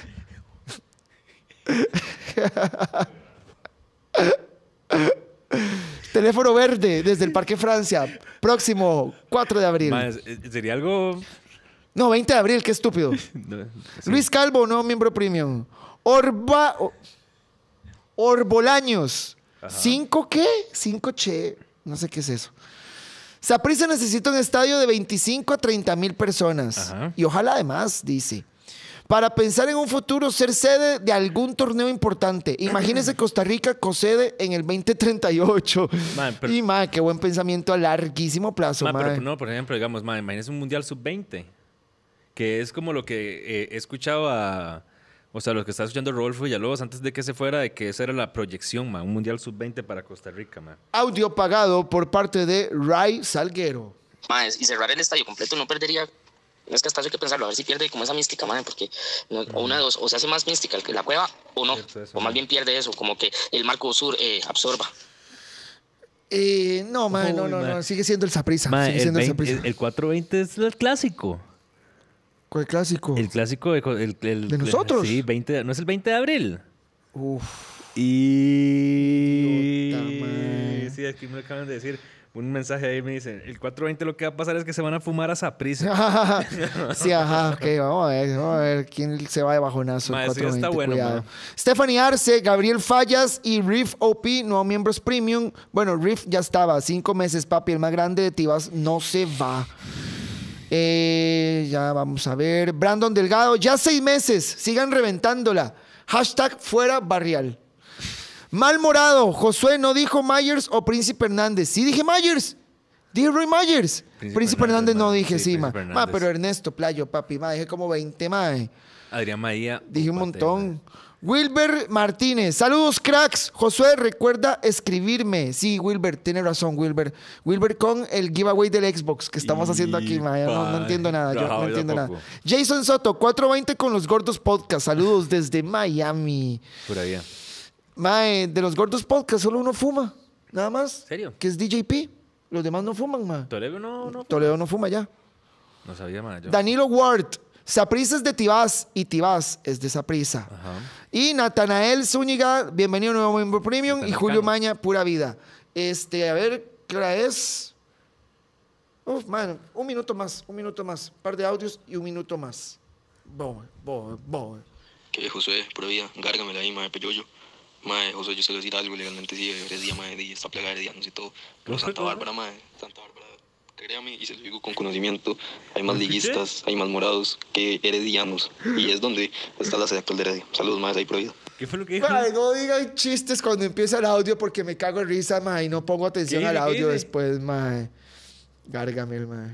Teléfono verde desde el Parque Francia. Próximo cuatro de abril. Ma, es- es- sería algo... No, veinte de abril, qué estúpido. No, sí. Luis Calvo, no miembro premium. Orba... o- Orbolaños. ¿Cinco qué? Cinco che. No sé qué es eso. Saprissa necesita un estadio de veinticinco a treinta mil personas. Ajá. Y ojalá además, dice. Para pensar en un futuro, ser sede de algún torneo importante. Imagínese Costa Rica con sede en el veinte treinta y ocho. Man, pero- y, ma, qué buen pensamiento a larguísimo plazo, Ma, ma. pero no, por ejemplo, digamos, ma, imagínese un Mundial sub veinte. Que es como lo que eh, he escuchado a... O sea, los que estaba escuchando Rodolfo Villalobos antes de que se fuera, de que esa era la proyección, ma. Un Mundial sub veinte para Costa Rica, ma. Audio pagado por parte de Ray Salguero. Mae, y cerrar el estadio completo no perdería. No es que hasta hay que pensarlo, a ver si pierde como esa mística, mae, porque no, o una de dos, o se hace más mística el que la cueva o no, Cierto eso, o más mae. bien pierde eso, como que el marco sur eh, absorba. Eh, no, ma, no, Uy, no, ma. no. Sigue siendo el Saprissa. Ma, Sigue el, siendo el veinte Saprissa. el, el cuatro veinte es el clásico. ¿Cuál clásico? El clásico de, el, el- ¿De nosotros? Sí, veinte, de- ¿no es el veinte de abril? Uf. Y... Idiota, mae. Sí, aquí me acaban de decir un mensaje ahí, me dicen, el cuatro veinte lo que va a pasar es que se van a fumar a Saprissa. Sí, ajá, ok, vamos a ver, vamos a ver quién se va de bajonazo. Ma, el eso ya está cuatrocientos veinte, bueno, cuidado. ma. Stephanie Arce, Gabriel Fallas y Riff O P, nuevos miembros premium. Bueno, Riff ya estaba, cinco meses, papi, el más grande de Tibas no se va. Eh, ya vamos a ver. Brandon Delgado, ya seis meses, sigan reventándola. Hashtag fuera barrial. Mal Morado, Josué no dijo Myers o Príncipe Hernández. Sí dije Myers. Dije Roy Myers. Príncipe, Príncipe Hernández, Hernández, no ma. dije, Sí, sí, ma. Príncipe Ma, Hernández. pero Ernesto Playo, papi, ma, dije como veinte, ma. Adrián Maía. Dije un Upate, montón. Wilber Martínez, saludos cracks. Josué, recuerda escribirme. Sí, Wilber, tiene razón, Wilber. Wilber con el giveaway del Xbox que estamos haciendo aquí, ma. Yo no, no entiendo nada, yo No, no yo entiendo nada. tampoco. Jason Soto, cuatro veinte con los Gordos Podcast. Saludos desde Miami. Por ahí. Mae, de los Gordos Podcast solo uno fuma, nada más. ¿Serio? Que es D J P. Los demás no fuman, ma. Toledo no, no. Toledo no fuma ya. No sabía, ma. Yo. Danilo Ward. Saprissa es de Tibás y Tibás es de Saprissa. Ajá. Y Natanael Zúñiga, bienvenido nuevo miembro premium. Y Julio Maña, pura vida. Este, a ver, ¿qué hora es? Uf, man, un minuto más, un minuto más. Un par de audios y un minuto más. Boy, boy, boy. Que Josué, pura vida, gárgamela ahí, mae, peyoyo. Mae, Josué, yo sé decir algo legalmente, sí, Heredia, mae, de esta plaga de heredianos y todo. Pero Santa Bárbara, mae, Santa Bárbara, créame, y se lo digo con conocimiento, hay más liguistas, hay más morados que heredianos. Y es donde está la sede actual de Heredia. Saludos, mae, ahí pura vida. ¿Qué fue lo que dijo? Mae, no digan chistes cuando empieza el audio porque me cago en risa, mae, y no pongo atención ¿Qué al dice? ¿Qué audio dice? después, mae. Gárgame, mae.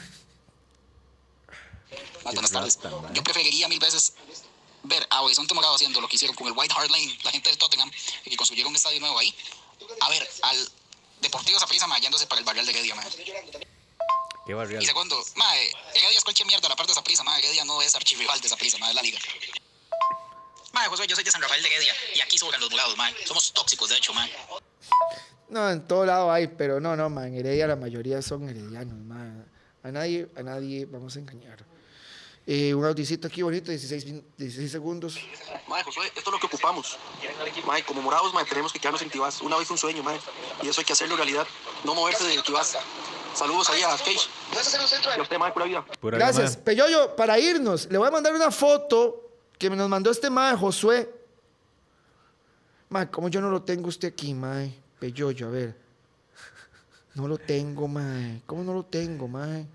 Más buenas tardes. Yo preferiría mil veces ver a Horizonte Morado haciendo lo que hicieron con el White Hart Lane, la gente del Tottenham, y que construyeron un estadio nuevo ahí. A ver, al Deportivo Saprissa yéndose para el barrial de Heredia, mae. Qué barrial. Y segundo, mae, Heredia es cualquier mierda, la parte de Saprissa, mae, Heredia no es archirrival de Saprissa, mae, es la liga. Mae, Josué, yo soy de San Rafael de Heredia y aquí sobran los mulados, mae. Somos tóxicos, de hecho, mae. No, en todo lado hay, pero no, no, man. En Heredia la mayoría son heredianos, man. A nadie, a nadie vamos a engañar. Eh, un audicito aquí bonito, dieciséis, dieciséis segundos. Mae, Josué, esto es lo que ocupamos. Mae, como morados, mae, tenemos que quedarnos en Tibás. Una vez fue un sueño, mae. Y eso hay que hacerlo realidad. No moverse de Tibás. Saludos ahí a Cage. Y a usted, mae, pura vida. Pura Gracias. vida, Peyoyo, para irnos, le voy a mandar una foto que nos mandó este mae, Josué. Mae, ¿cómo yo no lo tengo usted aquí, mae? Peyoyo, a ver. No lo tengo, mae. ¿Cómo no lo tengo, mae?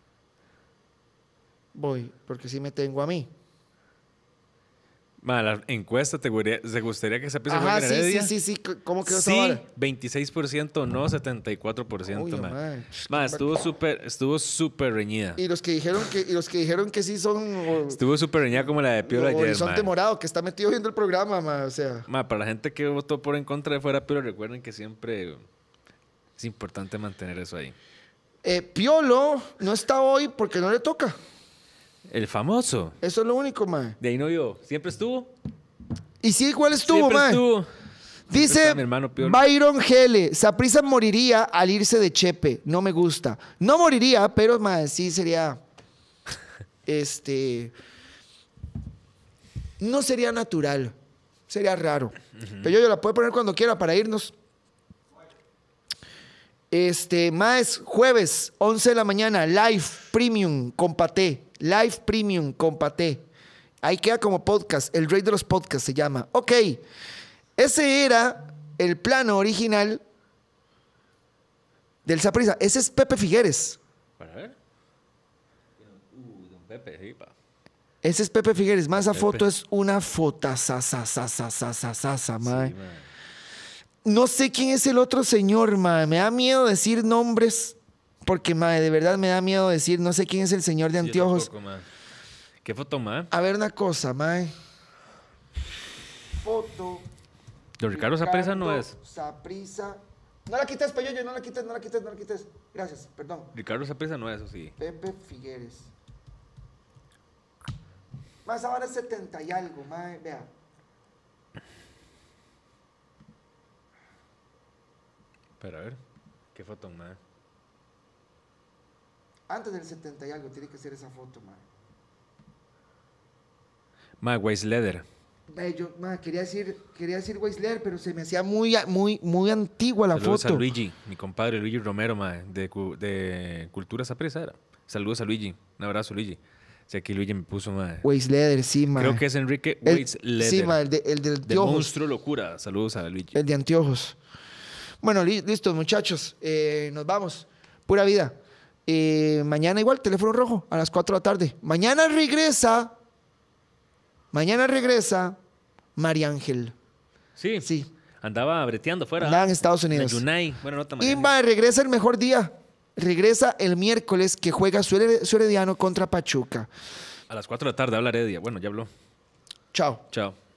Voy, porque sí me tengo a mí. Ma, la encuesta, ¿te gustaría, ¿te gustaría que se empiece a Ajá, jugar en sí, Heredia? sí, sí, sí. ¿Cómo quedó esa Sí, vara? veintiséis por ciento no, setenta y cuatro por ciento, Uy, ma. mae. Ma, estuvo súper, estuvo súper reñida. Y los que dijeron que, y los que dijeron que sí son o- Estuvo súper reñida como la de Piolo o ayer, Horizonte ma. Morado, que está metido viendo el programa, ma, o sea. Ma, para la gente que votó por en contra de fuera Piolo, recuerden que siempre es importante mantener eso ahí. Eh, Piolo no está hoy porque no le toca. El famoso. Eso es lo único, ma. De ahí no vio. ¿Siempre estuvo? Y sí, ¿cuál estuvo, Siempre ma? estuvo. Dice está mi hermano Piolo. Byron Gele, Saprissa moriría al irse de Chepe. No me gusta. No moriría, pero ma, sí sería. este. No sería natural. Sería raro. Pero yo, yo la puedo poner cuando quiera para irnos. Este, más jueves, once de la mañana, live premium con Paté. Live premium con Paté. Ahí queda como podcast. El rey de los podcasts se llama. Ok. Ese era el plano original del Saprissa. Ese es Pepe Figueres. Para ver. Uh, don Pepe, sí, pa. Ese es Pepe Figueres. Más esa Pepe. foto es una foto. Sa, sa, sa, sa, sa, sa, sa, sa, mae. Sí, ma. No sé quién es el otro señor, mae. Me da miedo decir nombres. Porque, mae, de verdad me da miedo decir. No sé quién es el señor de Sí, yo anteojos. tampoco, ma. ¿Qué foto, ma? A ver una cosa, mae. Foto. Don Ricardo Saprissa no es. Saprissa. No la quites, Peyoyo, no la quites, no la quites, no la quites. Gracias, perdón. Ricardo Saprissa no es, eso sí. Pepe Figueres. Más ahora es setenta y algo, mae. Vea. Pero a ver. ¿Qué foto, ma? Antes del setenta y algo tiene que ser esa foto, mae. Ma, Weiss Leather. Ve, yo, ma, quería decir, quería decir Weisler, pero se me hacía muy, muy, muy antigua la Saludos foto. a Luigi, mi compadre Luigi Romero, ma, de, cu- de Cultura Saprissa era. Saludos a Luigi. Un abrazo, Luigi. O sea, aquí Luigi me puso, ma. Weisler, sí, ma. Creo que es Enrique El- Weiss Leather. Sí, ma, el de, el de de anteojos. Monstruo Locura. Saludos a Luigi. El de anteojos. Bueno, li- listo, muchachos. Eh, nos vamos. Pura vida. Eh, mañana igual, teléfono rojo, a las cuatro de la tarde. Mañana regresa. Mañana regresa María Ángel. Sí. Sí. Andaba breteando fuera. Andaba en Estados Unidos. En Yunay. Bueno, no tan Y ma, regresa el mejor día. Regresa el miércoles que juega su, Hered- su Herediano contra Pachuca. A las cuatro de la tarde habla Heredia. Bueno, ya habló. Chao. Chao.